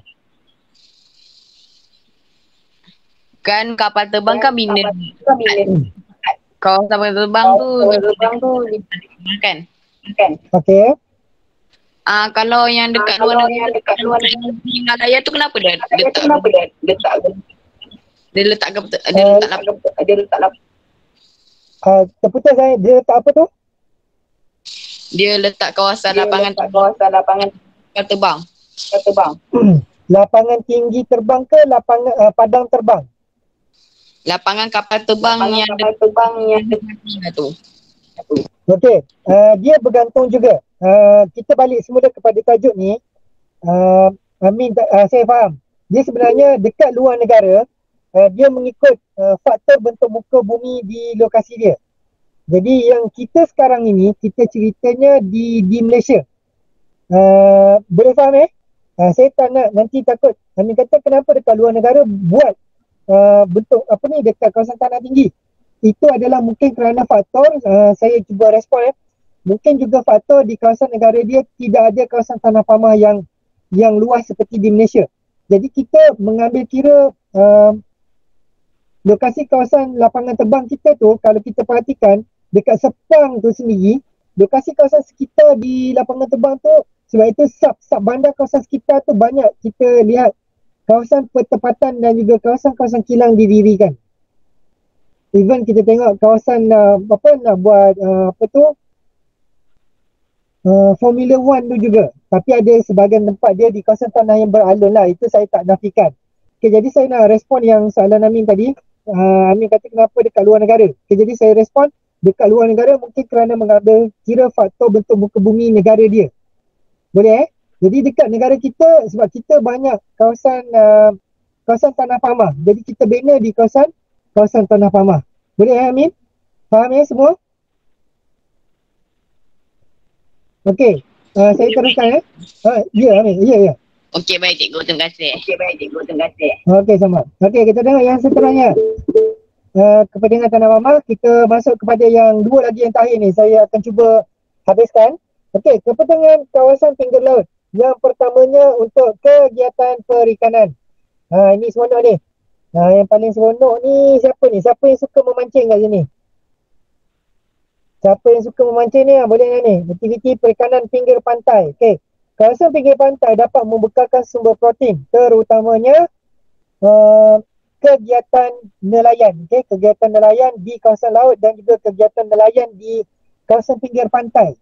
Kan kapal terbang kan bina Hmm. kawasan kapal terbang tu terbang tu kan. Kan. Okey. Ah kalau yang dekat luar negara dekat luar negara Himalaya tu kenapa dia letak kenapa dia letak dia letak dia letak lap- dia letak lap- Uh, terputus saya, dia letak apa tu? dia letak kawasan lapangan kawasan lapangan kapal terbang. Kapal terbang. Lapangan tinggi terbang ke lapangan uh, padang terbang? Lapangan kapal terbang Lapangan yang kapal terbang yang dekat tu. Okey, uh, dia bergantung juga. Uh, kita balik semula kepada tajuk ni. Uh, Amin, uh, saya faham. Dia sebenarnya dekat luar negara, uh, dia mengikut uh, faktor bentuk muka bumi di lokasi dia. Jadi yang kita sekarang ini, kita ceritanya di di Malaysia. Uh, boleh faham eh? Uh, saya tak nak nanti takut. Amin kata kenapa dekat luar negara buat uh, bentuk apa ni dekat kawasan tanah tinggi. Itu adalah mungkin kerana faktor, uh, saya cuba respon eh. Mungkin juga faktor di kawasan negara dia tidak ada kawasan Tanah Pamah yang yang luas seperti di Malaysia. Jadi kita mengambil kira uh, lokasi kawasan lapangan terbang kita tu, kalau kita perhatikan dekat Sepang tu sendiri, lokasi kawasan sekitar di lapangan terbang tu, sebab itu sub-sub bandar kawasan sekitar tu banyak kita lihat kawasan pertempatan dan juga kawasan-kawasan kilang didirikan. Even kita tengok kawasan uh, apa nak buat uh, apa tu Uh, Formula One tu juga. Tapi ada sebahagian tempat dia di kawasan tanah yang beralun lah. Itu saya tak nafikan. Okay, jadi saya nak respon yang soalan Amin tadi. Uh, Amin kata kenapa dekat luar negara. Okay, jadi saya respon dekat luar negara mungkin kerana mengambil kira faktor bentuk muka bumi negara dia. Boleh eh? Jadi dekat negara kita, sebab kita banyak kawasan uh, kawasan Tanah Pamah. Jadi kita bina di kawasan kawasan Tanah Pamah. Boleh eh Amin? Faham ya semua? Okey, uh, saya teruskan eh. Uh, ya, Amin. Ya, ya. Okey, baik cikgu. Terima kasih. Okey, baik cikgu. Terima kasih. Okey, sama. Okey, kita tengok yang seterusnya. Uh, kepentingan Tanah Pamah, kita masuk kepada yang dua lagi yang terakhir ni. Saya akan cuba habiskan. Okey, kepentingan kawasan pinggir laut. Yang pertamanya untuk kegiatan perikanan. Ha, ini seronok ni. Ha, yang paling seronok ni siapa ni? Siapa yang suka memancing kat sini? Siapa yang suka memancing ni? Ha, boleh ni. Aktiviti perikanan pinggir pantai. Okey. Kawasan pinggir pantai dapat membekalkan sumber protein, terutamanya uh, kegiatan nelayan. Okey, kegiatan nelayan di kawasan laut dan juga kegiatan nelayan di kawasan pinggir pantai.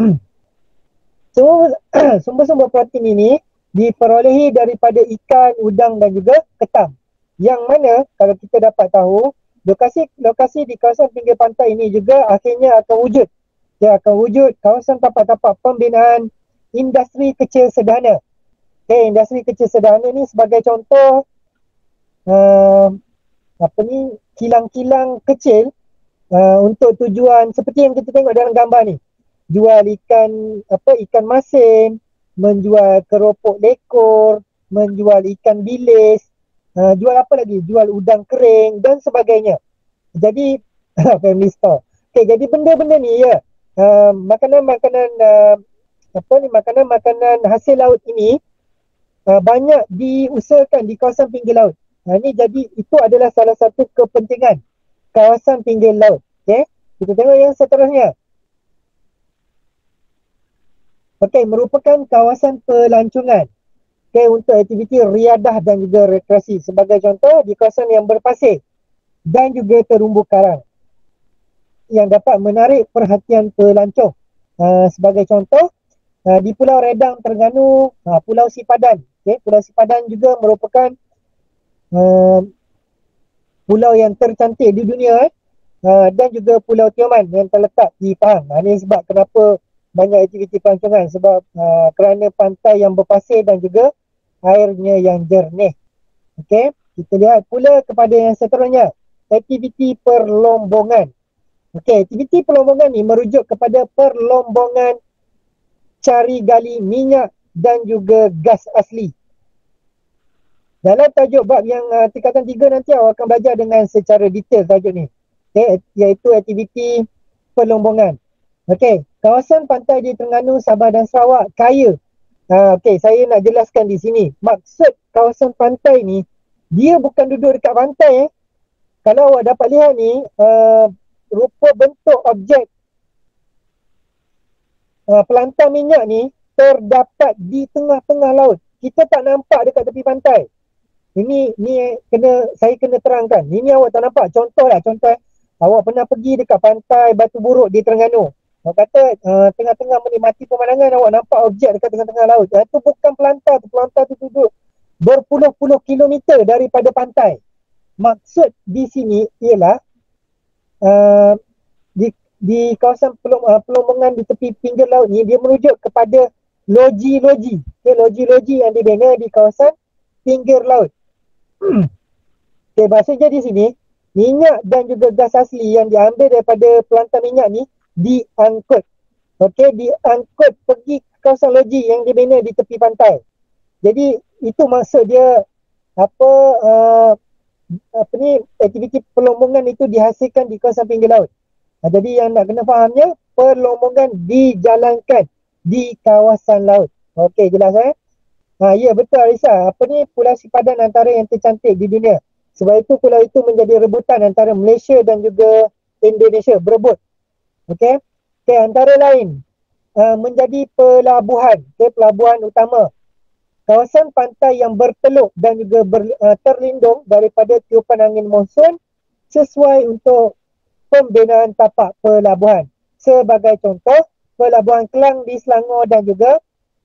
So, sumber-sumber protein ini diperolehi daripada ikan, udang dan juga ketam. Yang mana kalau kita dapat tahu, lokasi-lokasi di kawasan pinggir pantai ini juga akhirnya akan wujud. Dia akan wujud kawasan tapak-tapak pembinaan industri kecil sederhana. Okay, industri kecil sederhana ni sebagai contoh uh, apa ni, kilang-kilang kecil uh, untuk tujuan seperti yang kita tengok dalam gambar ni. Jual ikan apa ikan masin, menjual keropok lekor, menjual ikan bilis, uh, jual apa lagi? Jual udang kering dan sebagainya. Jadi family store. Okey, jadi benda-benda ni ya, uh, makanan-makanan uh, apa ni makanan-makanan hasil laut ini uh, banyak diusahakan di kawasan pinggir laut. Nah, ini jadi itu adalah salah satu kepentingan kawasan pinggir laut. Okey, kita tengok yang seterusnya. Okey, merupakan kawasan pelancongan. Okey, untuk aktiviti riadah dan juga rekreasi. Sebagai contoh, di kawasan yang berpasir dan juga terumbu karang yang dapat menarik perhatian pelancong. Uh, sebagai contoh, uh, di Pulau Redang, Terengganu, uh, Pulau Sipadan. Okay, Pulau Sipadan juga merupakan uh, pulau yang tercantik di dunia. Eh. Uh, dan juga Pulau Tioman yang terletak di Pahang. Uh, ini sebab kenapa banyak aktiviti pelancongan, sebab uh, kerana pantai yang berpasir dan juga airnya yang jernih. Okey, kita lihat pula kepada yang seterusnya, aktiviti perlombongan. Okey, aktiviti perlombongan ni merujuk kepada perlombongan cari gali minyak dan juga gas asli. Dalam tajuk bab yang uh, tingkatan tiga nanti awak akan belajar dengan secara detail tajuk ni. Okey, iaitu aktiviti perlombongan. Okey, kawasan pantai di Terengganu, Sabah dan Sarawak kaya. Ha, Okey, saya nak jelaskan di sini. Maksud kawasan pantai ni, dia bukan duduk dekat pantai. Eh. Kalau awak dapat lihat ni, uh, rupa bentuk objek uh, pelantar minyak ni terdapat di tengah-tengah laut. Kita tak nampak dekat tepi pantai. Ini ni kena saya kena terangkan. Ini awak tak nampak. Contoh lah, contoh. Eh. Awak pernah pergi dekat pantai Batu Buruk di Terengganu. Awak kata uh, tengah-tengah menikmati pemandangan, awak nampak objek dekat tengah-tengah laut. Itu uh, bukan pelantar tu. Pelantar tu duduk berpuluh-puluh kilometer daripada pantai. Maksud di sini ialah uh, di, di kawasan pelom, uh, pelombongan di tepi pinggir laut ni, dia merujuk kepada loji-loji. Okay, loji-loji yang dibina di kawasan pinggir laut. Okay, maksudnya di sini, minyak dan juga gas asli yang diambil daripada pelantar minyak ni diangkut. Okey, diangkut pergi ke kawasan loji yang dibina di tepi pantai. Jadi itu maksud dia apa uh, apa ni aktiviti perlombongan itu dihasilkan di kawasan pinggir laut. Ha, jadi yang nak kena fahamnya, perlombongan dijalankan di kawasan laut. Okey, jelas eh? Ha, ya betul Arisa. Apa ni, Pulau Sipadan antara yang tercantik di dunia. Sebab itu pulau itu menjadi rebutan antara Malaysia dan juga Indonesia, berebut. Okey, okay, antara lain uh, menjadi pelabuhan, okay, pelabuhan utama, kawasan pantai yang berteluk dan juga ber, uh, terlindung daripada tiupan angin monsun sesuai untuk pembinaan tapak pelabuhan. Sebagai contoh, Pelabuhan Kelang di Selangor dan juga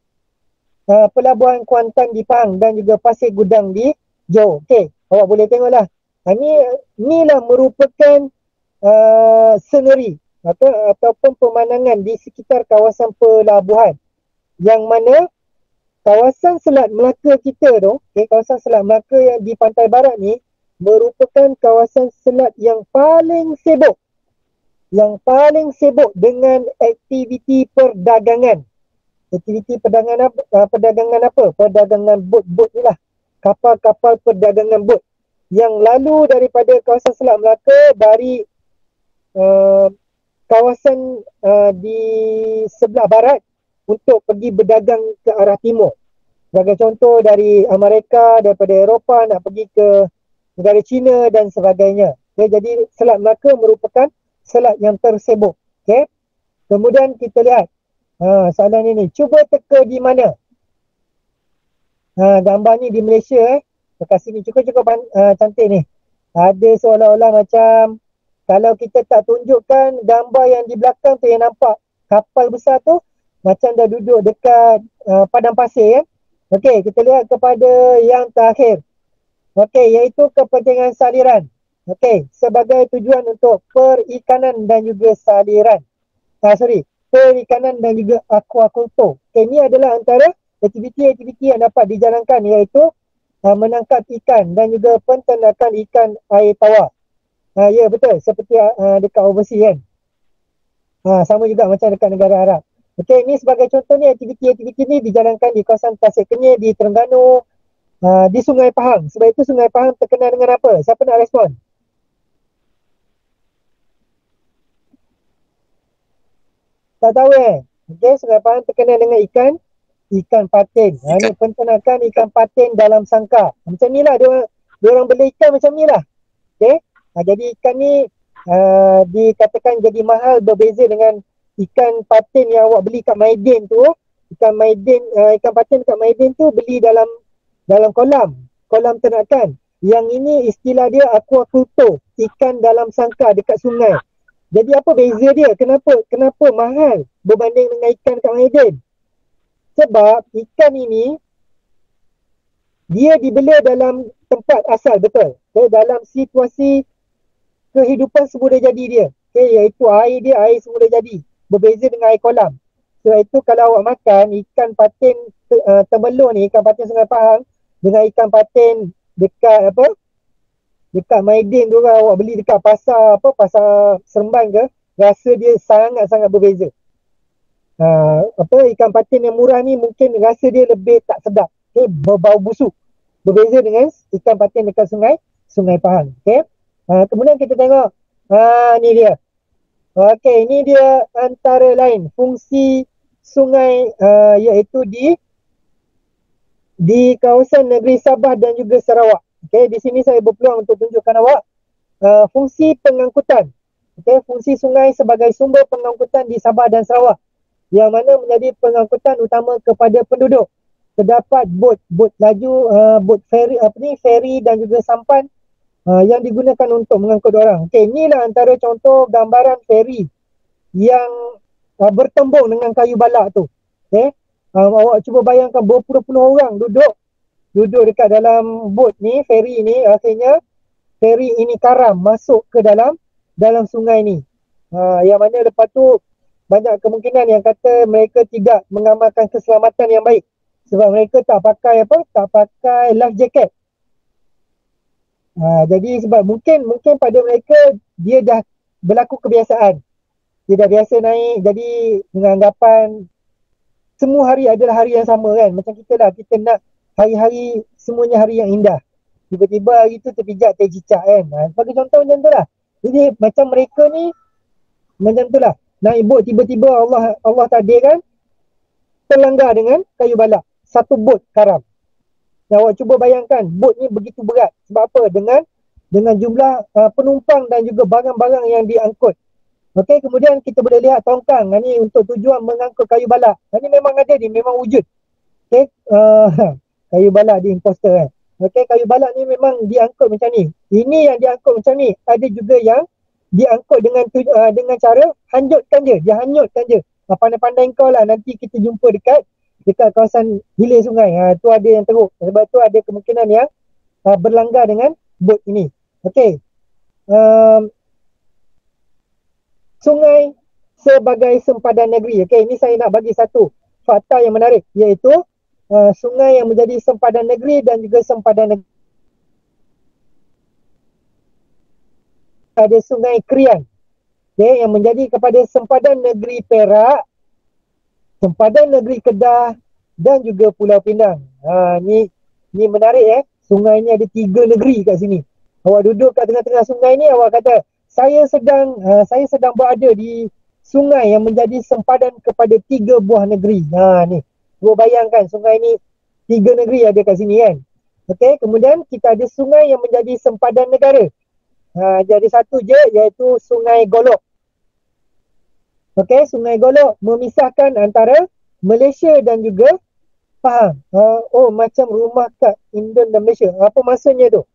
uh, Pelabuhan Kuantan di Pahang dan juga Pasir Gudang di Johor. Okey, awak boleh tengoklah. Ini inilah merupakan uh, scenery atau ataupun pemandangan di sekitar kawasan pelabuhan, yang mana kawasan Selat Melaka kita tu, okay, kawasan Selat Melaka yang di pantai barat ni merupakan kawasan selat yang paling sibuk yang paling sibuk dengan aktiviti perdagangan. Aktiviti perdagangan apa? Uh, perdagangan apa? Perdagangan bot-bot ni lah. Kapal-kapal perdagangan bot yang lalu daripada kawasan Selat Melaka dari uh, kawasan uh, di sebelah barat untuk pergi berdagang ke arah timur. Sebagai contoh dari Amerika, daripada Eropah nak pergi ke negara China dan sebagainya. Okay, jadi Selat Melaka merupakan selat yang tersibuk. Okay. Kemudian kita lihat ha, soalan ini. Cuba teka di mana? Ha, gambar ni di Malaysia eh. Dekat sini cukup-cukup uh, cantik ni. Ada seolah-olah macam kalau kita tak tunjukkan gambar yang di belakang tu yang nampak kapal besar tu macam dah duduk dekat uh, padang pasir eh. Okey, kita lihat kepada yang terakhir. Okey, iaitu kepentingan saliran. Okey, sebagai tujuan untuk perikanan dan juga saliran. Ah, sorry, perikanan dan juga aquaculture. Okey, ini adalah antara aktiviti-aktiviti yang dapat dijalankan iaitu uh, menangkap ikan dan juga penternakan ikan air tawar. Uh, ya, betul. Seperti uh, dekat overseas kan. Uh, sama juga macam dekat negara Arab. Okey, ini sebagai contoh ni aktiviti-aktiviti ni dijalankan di kawasan Tasik Kenyir, di Terengganu, uh, di Sungai Pahang. Sebab itu Sungai Pahang terkenal dengan apa? Siapa nak respon? Tak tahu eh. Okey, Sungai Pahang terkenal dengan ikan ikan patin. Ha, ni penternakan ikan patin dalam sangkar. Macam ni lah dia, dia orang beli ikan macam ni lah. Okey. Ha, jadi ikan ni uh, dikatakan jadi mahal berbeza dengan ikan patin yang awak beli kat Maidin tu. Ikan Maidin, uh, ikan patin kat Maidin tu beli dalam dalam kolam. Kolam ternakan. Yang ini istilah dia aquaculture. Ikan dalam sangkar dekat sungai. Jadi apa beza dia? Kenapa kenapa mahal berbanding dengan ikan kat Maidin? Sebab ikan ini dia dibela dalam tempat asal, betul. Okay, dalam situasi kehidupan semula jadi dia. Okay, iaitu air dia, air semula jadi. Berbeza dengan air kolam. So itu kalau awak makan ikan patin uh, terbelur ni, ikan patin Sungai Pahang dengan ikan patin dekat apa? Dekat Maidin tu kan, awak beli dekat pasar apa, pasar Seremban ke, rasa dia sangat-sangat berbeza. Uh, apa ikan patin yang murah ni mungkin rasa dia lebih tak sedap. Okay, berbau busuk. Berbeza dengan ikan patin dekat sungai Sungai Pahang. Okay. Uh, kemudian kita tengok uh, ni dia. Okay, ini dia antara lain fungsi sungai uh, iaitu di di kawasan negeri Sabah dan juga Sarawak. Okay, di sini saya berpeluang untuk tunjukkan awak uh, fungsi pengangkutan. Okay, fungsi sungai sebagai sumber pengangkutan di Sabah dan Sarawak, yang mana menjadi pengangkutan utama kepada penduduk. Terdapat bot, bot laju, uh, bot ferry, apa ni, ferry dan juga sampan uh, yang digunakan untuk mengangkut orang. Okey, inilah antara contoh gambaran ferry yang uh, bertembung dengan kayu balak tu. Okey, uh, awak cuba bayangkan berpuluh-puluh orang duduk duduk dekat dalam bot ni, ferry ni, akhirnya ferry ini karam masuk ke dalam dalam sungai ni. Uh, yang mana lepas tu banyak kemungkinan yang kata mereka tidak mengamalkan keselamatan yang baik sebab mereka tak pakai apa, tak pakai life jacket. Ha, jadi sebab mungkin mungkin pada mereka dia dah berlaku kebiasaan. Dia dah biasa naik, jadi dengan anggapan semua hari adalah hari yang sama kan. Macam kita lah, kita nak hari-hari semuanya hari yang indah. Tiba-tiba hari tu terpijak, tercicak kan. Ha, sebagai contoh macam tu lah. Jadi macam mereka ni macam tu lah. Naik bot tiba-tiba Allah Allah takdirkan terlanggar dengan kayu balak. Satu bot karam. Nah, awak cuba bayangkan bot ni begitu berat. Sebab apa? Dengan dengan jumlah uh, penumpang dan juga barang-barang yang diangkut. Okey, kemudian kita boleh lihat tongkang. Nah, ni untuk tujuan mengangkut kayu balak. Nah, ni memang ada, ni memang wujud. Okey, uh, kayu balak di imposter kan. Okey, kayu balak ni memang diangkut macam ni. Ini yang diangkut macam ni. Ada juga yang diangkut dengan uh, dengan cara hanyutkan je, dia hanyutkan je. Uh, pandai-pandai kau lah, nanti kita jumpa dekat dekat kawasan hilir sungai. Ha, tu ada yang teruk. Sebab tu ada kemungkinan yang uh, berlanggar dengan bot ini. Okey. Um, sungai sebagai sempadan negeri. Okey, ini saya nak bagi satu fakta yang menarik, iaitu uh, sungai yang menjadi sempadan negeri dan juga sempadan negeri. Ada Sungai Krian, okay, yang menjadi kepada sempadan negeri Perak, sempadan negeri Kedah dan juga Pulau Pinang. Ha, ni ni menarik eh. Sungai ni ada tiga negeri kat sini. Awak duduk kat tengah-tengah sungai ni, awak kata saya sedang uh, saya sedang berada di sungai yang menjadi sempadan kepada tiga buah negeri. Ha ni. Gua bayangkan sungai ni tiga negeri ada kat sini kan. Okey, kemudian kita ada sungai yang menjadi sempadan negara. Ha, jadi satu je iaitu Sungai Golok. Okey, Sungai Golok memisahkan antara Malaysia dan juga Pahang. Ha, oh macam rumah kat Indon dan Malaysia. Apa maksudnya tu?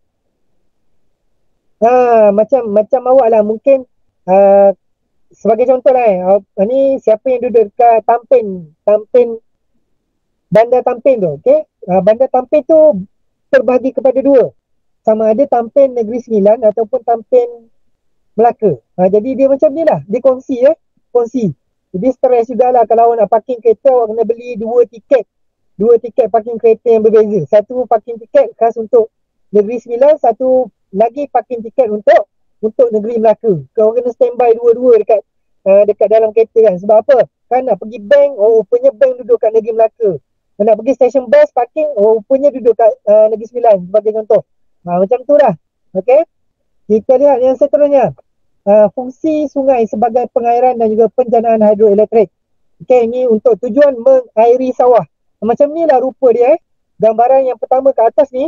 Ha, macam macam awak lah mungkin uh, sebagai contoh lah eh. Uh, ni siapa yang duduk dekat Tampin, Tampin Bandar Tampin tu, okey? Uh, Bandar Tampin tu terbahagi kepada dua. Sama ada Tampin Negeri Sembilan ataupun Tampin Melaka. Ha, jadi dia macam ni lah. Dia kongsi eh. Kongsi. Jadi stres jugalah kalau awak nak parking kereta, awak kena beli dua tiket. Dua tiket parking kereta yang berbeza. Satu parking tiket khas untuk Negeri Sembilan, satu lagi parking tiket untuk untuk Negeri Melaka. Kau kena standby dua-dua dekat uh, dekat dalam kereta kan. Sebab apa? Kan nak pergi bank, oh rupanya bank duduk kat Negeri Melaka. Nak pergi stesen bus parking, oh rupanya duduk kat uh, Negeri Sembilan sebagai contoh. Ha, macam tu lah. Okey. Kita lihat yang seterusnya. Uh, fungsi sungai sebagai pengairan dan juga penjanaan hidroelektrik. Okey, ini untuk tujuan mengairi sawah. Macam ni lah rupa dia eh. Gambaran yang pertama ke atas ni.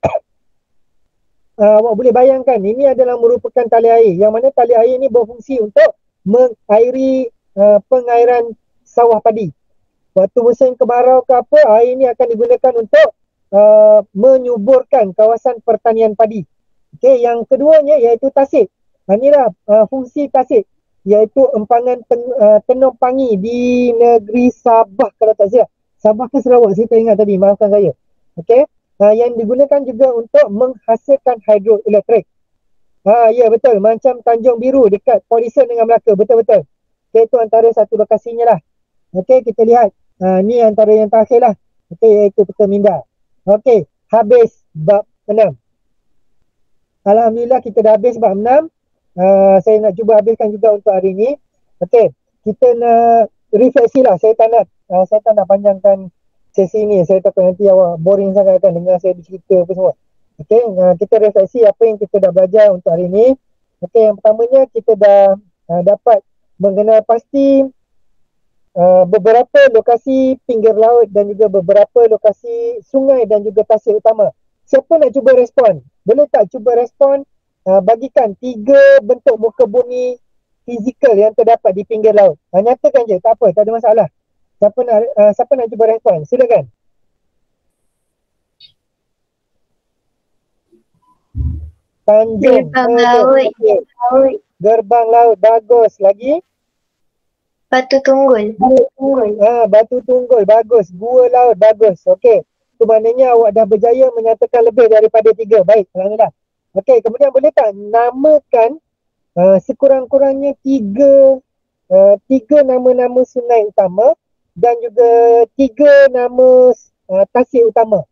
Uh, awak boleh bayangkan ini adalah merupakan tali air. Yang mana tali air ni berfungsi untuk mengairi uh, pengairan sawah padi. Waktu musim kemarau ke apa, air ni akan digunakan untuk uh, menyuburkan kawasan pertanian padi. Okey, yang keduanya iaitu tasik. Ha, inilah uh, fungsi tasik, iaitu empangan ten, uh, tenung pangi di negeri Sabah kalau tak silap. Sabah ke Sarawak, saya tak ingat tadi, maafkan saya. Okey, uh, yang digunakan juga untuk menghasilkan hidroelektrik. Ha, ya betul, macam Tanjung Biru dekat Polisen dengan Melaka, betul-betul. Okay, itu antara satu lokasinya lah. Okey, kita lihat. Ha, ni antara yang terakhir lah. Okey, iaitu Peta Minda. Okey, habis bab enam. Alhamdulillah kita dah habis bab enam. Uh, saya nak cuba habiskan juga untuk hari ni. Okey, kita nak refleksi lah. Saya tak nak, uh, saya tak nak panjangkan sesi ni. Saya takut nanti awak boring sangat kan dengar saya bercerita apa semua. Okey, uh, kita refleksi apa yang kita dah belajar untuk hari ni. Okey, yang pertamanya kita dah uh, dapat mengenal pasti uh, beberapa lokasi pinggir laut dan juga beberapa lokasi sungai dan juga tasik utama. Siapa nak cuba respon? Boleh tak cuba respon? Uh, bagikan tiga bentuk muka bumi fizikal yang terdapat di pinggir laut. Uh, nyatakan je, tak apa, tak ada masalah. Siapa nak uh, siapa nak cuba respon? Silakan. Tanjung. Gerbang laut. Gerbang laut, bagus. Lagi? Batu Tunggul. Batu Tunggul. Ha, Batu Tunggul, bagus. Gua laut, bagus. Okey. Itu maknanya awak dah berjaya menyatakan lebih daripada tiga. Baik, alhamdulillah. Okey, kemudian boleh tak namakan uh, sekurang-kurangnya tiga uh, tiga nama-nama sungai utama dan juga tiga nama uh, tasik utama.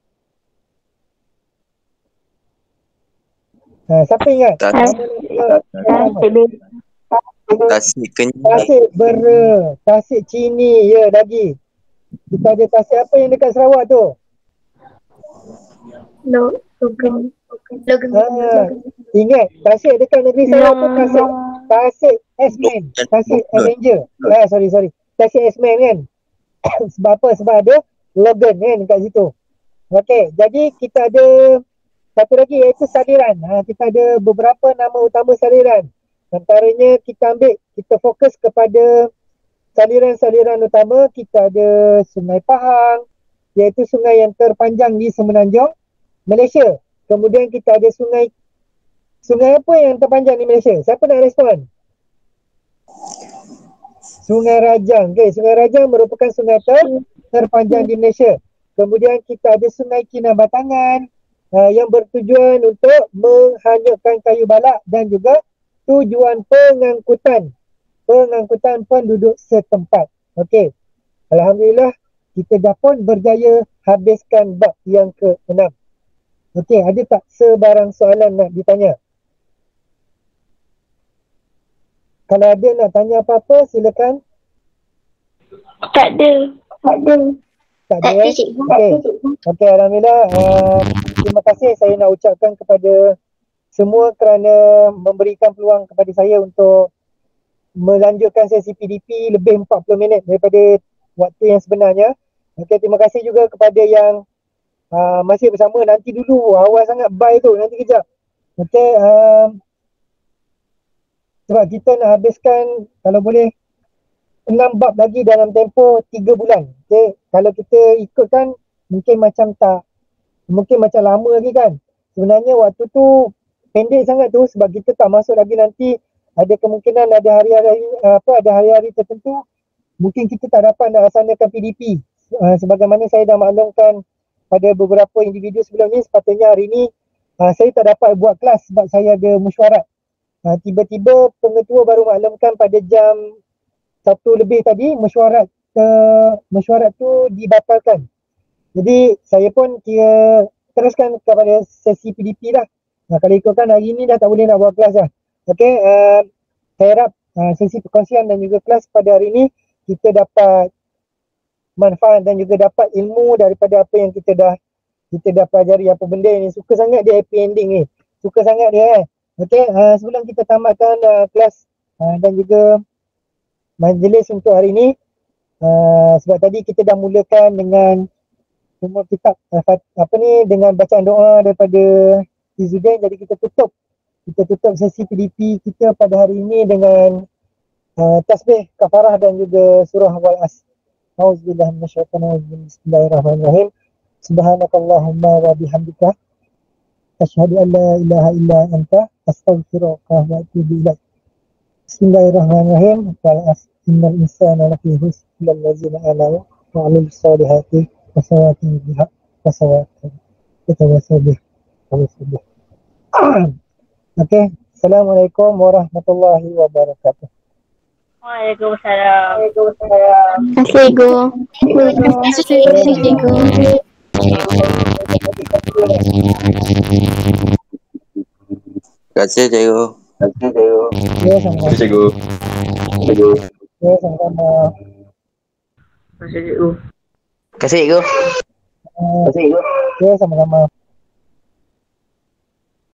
Ha, siapa ingat? Tasik Kenyal. Tasik Bera, Tasik Cini, ya lagi. Kita ada tasik apa yang dekat Sarawak tu? Log, Logam. Logam. Ha, ingat, tasik dekat negeri Sarawak tu tasik, tasik S-Man, tasik Avenger. Ah, sorry, sorry. Tasik S-Man kan? Sebab apa? Sebab ada Logan kan dekat situ. Okey, jadi kita ada satu lagi iaitu saliran. Ha, kita ada beberapa nama utama saliran. Antaranya kita ambil, kita fokus kepada saliran-saliran utama. Kita ada Sungai Pahang, iaitu sungai yang terpanjang di Semenanjung Malaysia. Kemudian kita ada sungai, sungai apa yang terpanjang di Malaysia? Siapa nak respon? Sungai Rajang. Okay, Sungai Rajang merupakan sungai ter, terpanjang di Malaysia. Kemudian kita ada Sungai Kinabatangan uh, yang bertujuan untuk menghanyutkan kayu balak dan juga tujuan pengangkutan pengangkutan penduduk setempat. Okey. Alhamdulillah kita dah pun berjaya habiskan bab yang keenam. Okey, ada tak sebarang soalan nak ditanya? Kalau ada nak tanya apa-apa silakan. Tak ada. Tak ada. Tak ada eh? Okey. Okey, alhamdulillah. Uh, terima kasih saya nak ucapkan kepada semua kerana memberikan peluang kepada saya untuk melanjutkan sesi P D P lebih empat puluh minit daripada waktu yang sebenarnya. Okey, terima kasih juga kepada yang uh, masih bersama. Nanti dulu, awal sangat bye tu, nanti kejap. Okey, uh, sebab kita nak habiskan kalau boleh enam bab lagi dalam tempoh tiga bulan. Okey, kalau kita ikutkan mungkin macam tak, mungkin macam lama lagi kan. Sebenarnya waktu tu pendek sangat tu sebab kita tak masuk lagi nanti ada kemungkinan ada hari-hari apa ada hari-hari tertentu mungkin kita tak dapat nak laksanakan P D P. Uh, sebagaimana saya dah maklumkan pada beberapa individu sebelum ni, sepatutnya hari ni uh, saya tak dapat buat kelas sebab saya ada mesyuarat. Uh, tiba-tiba pengetua baru maklumkan pada jam satu lebih tadi mesyuarat uh, mesyuarat tu dibatalkan. Jadi saya pun kira teruskan kepada sesi P D P lah. Nah, kalau ikutkan hari ni dah tak boleh nak buat kelas dah. Okey, uh, saya harap uh, sesi perkongsian dan juga kelas pada hari ni kita dapat manfaat dan juga dapat ilmu daripada apa yang kita dah kita dah pelajari. Apa benda ni, suka sangat dia happy ending ni, suka sangat dia eh. Okey, uh, sebelum kita tamatkan uh, kelas uh, dan juga majlis untuk hari ni, uh, sebab tadi kita dah mulakan dengan semua kitab uh, apa ni dengan bacaan doa daripada Izzuddin. Jadi kita tutup kita tutup sesi P D P kita pada hari ini dengan uh, tasbih kafarah dan juga surah Wal-As. Auzubillahi minasyaitonir rajim. Bismillahirrahmanirrahim. Subhanakallahumma wa bihamdika asyhadu an la ilaha illa anta astaghfiruka wa atubu ilaik. Bismillahirrahmanirrahim. Wal-As. Innal insana lafi khusr illa allazina amanu wa 'amilus solihati wa tawasaw bil haqq wa tawasaw bis sabr. Okey, Assalamualaikum warahmatullahi wabarakatuh. Waalaikumsalam. Waalaikumsalam. Terima kasih, Cikgu. Terima kasih cikgu. Terima kasih cikgu. Ya, sama-sama. Cikgu. Cikgu. Ya, sama-sama. Terima kasih cikgu. Terima kasih cikgu. Uh, ya, sama-sama.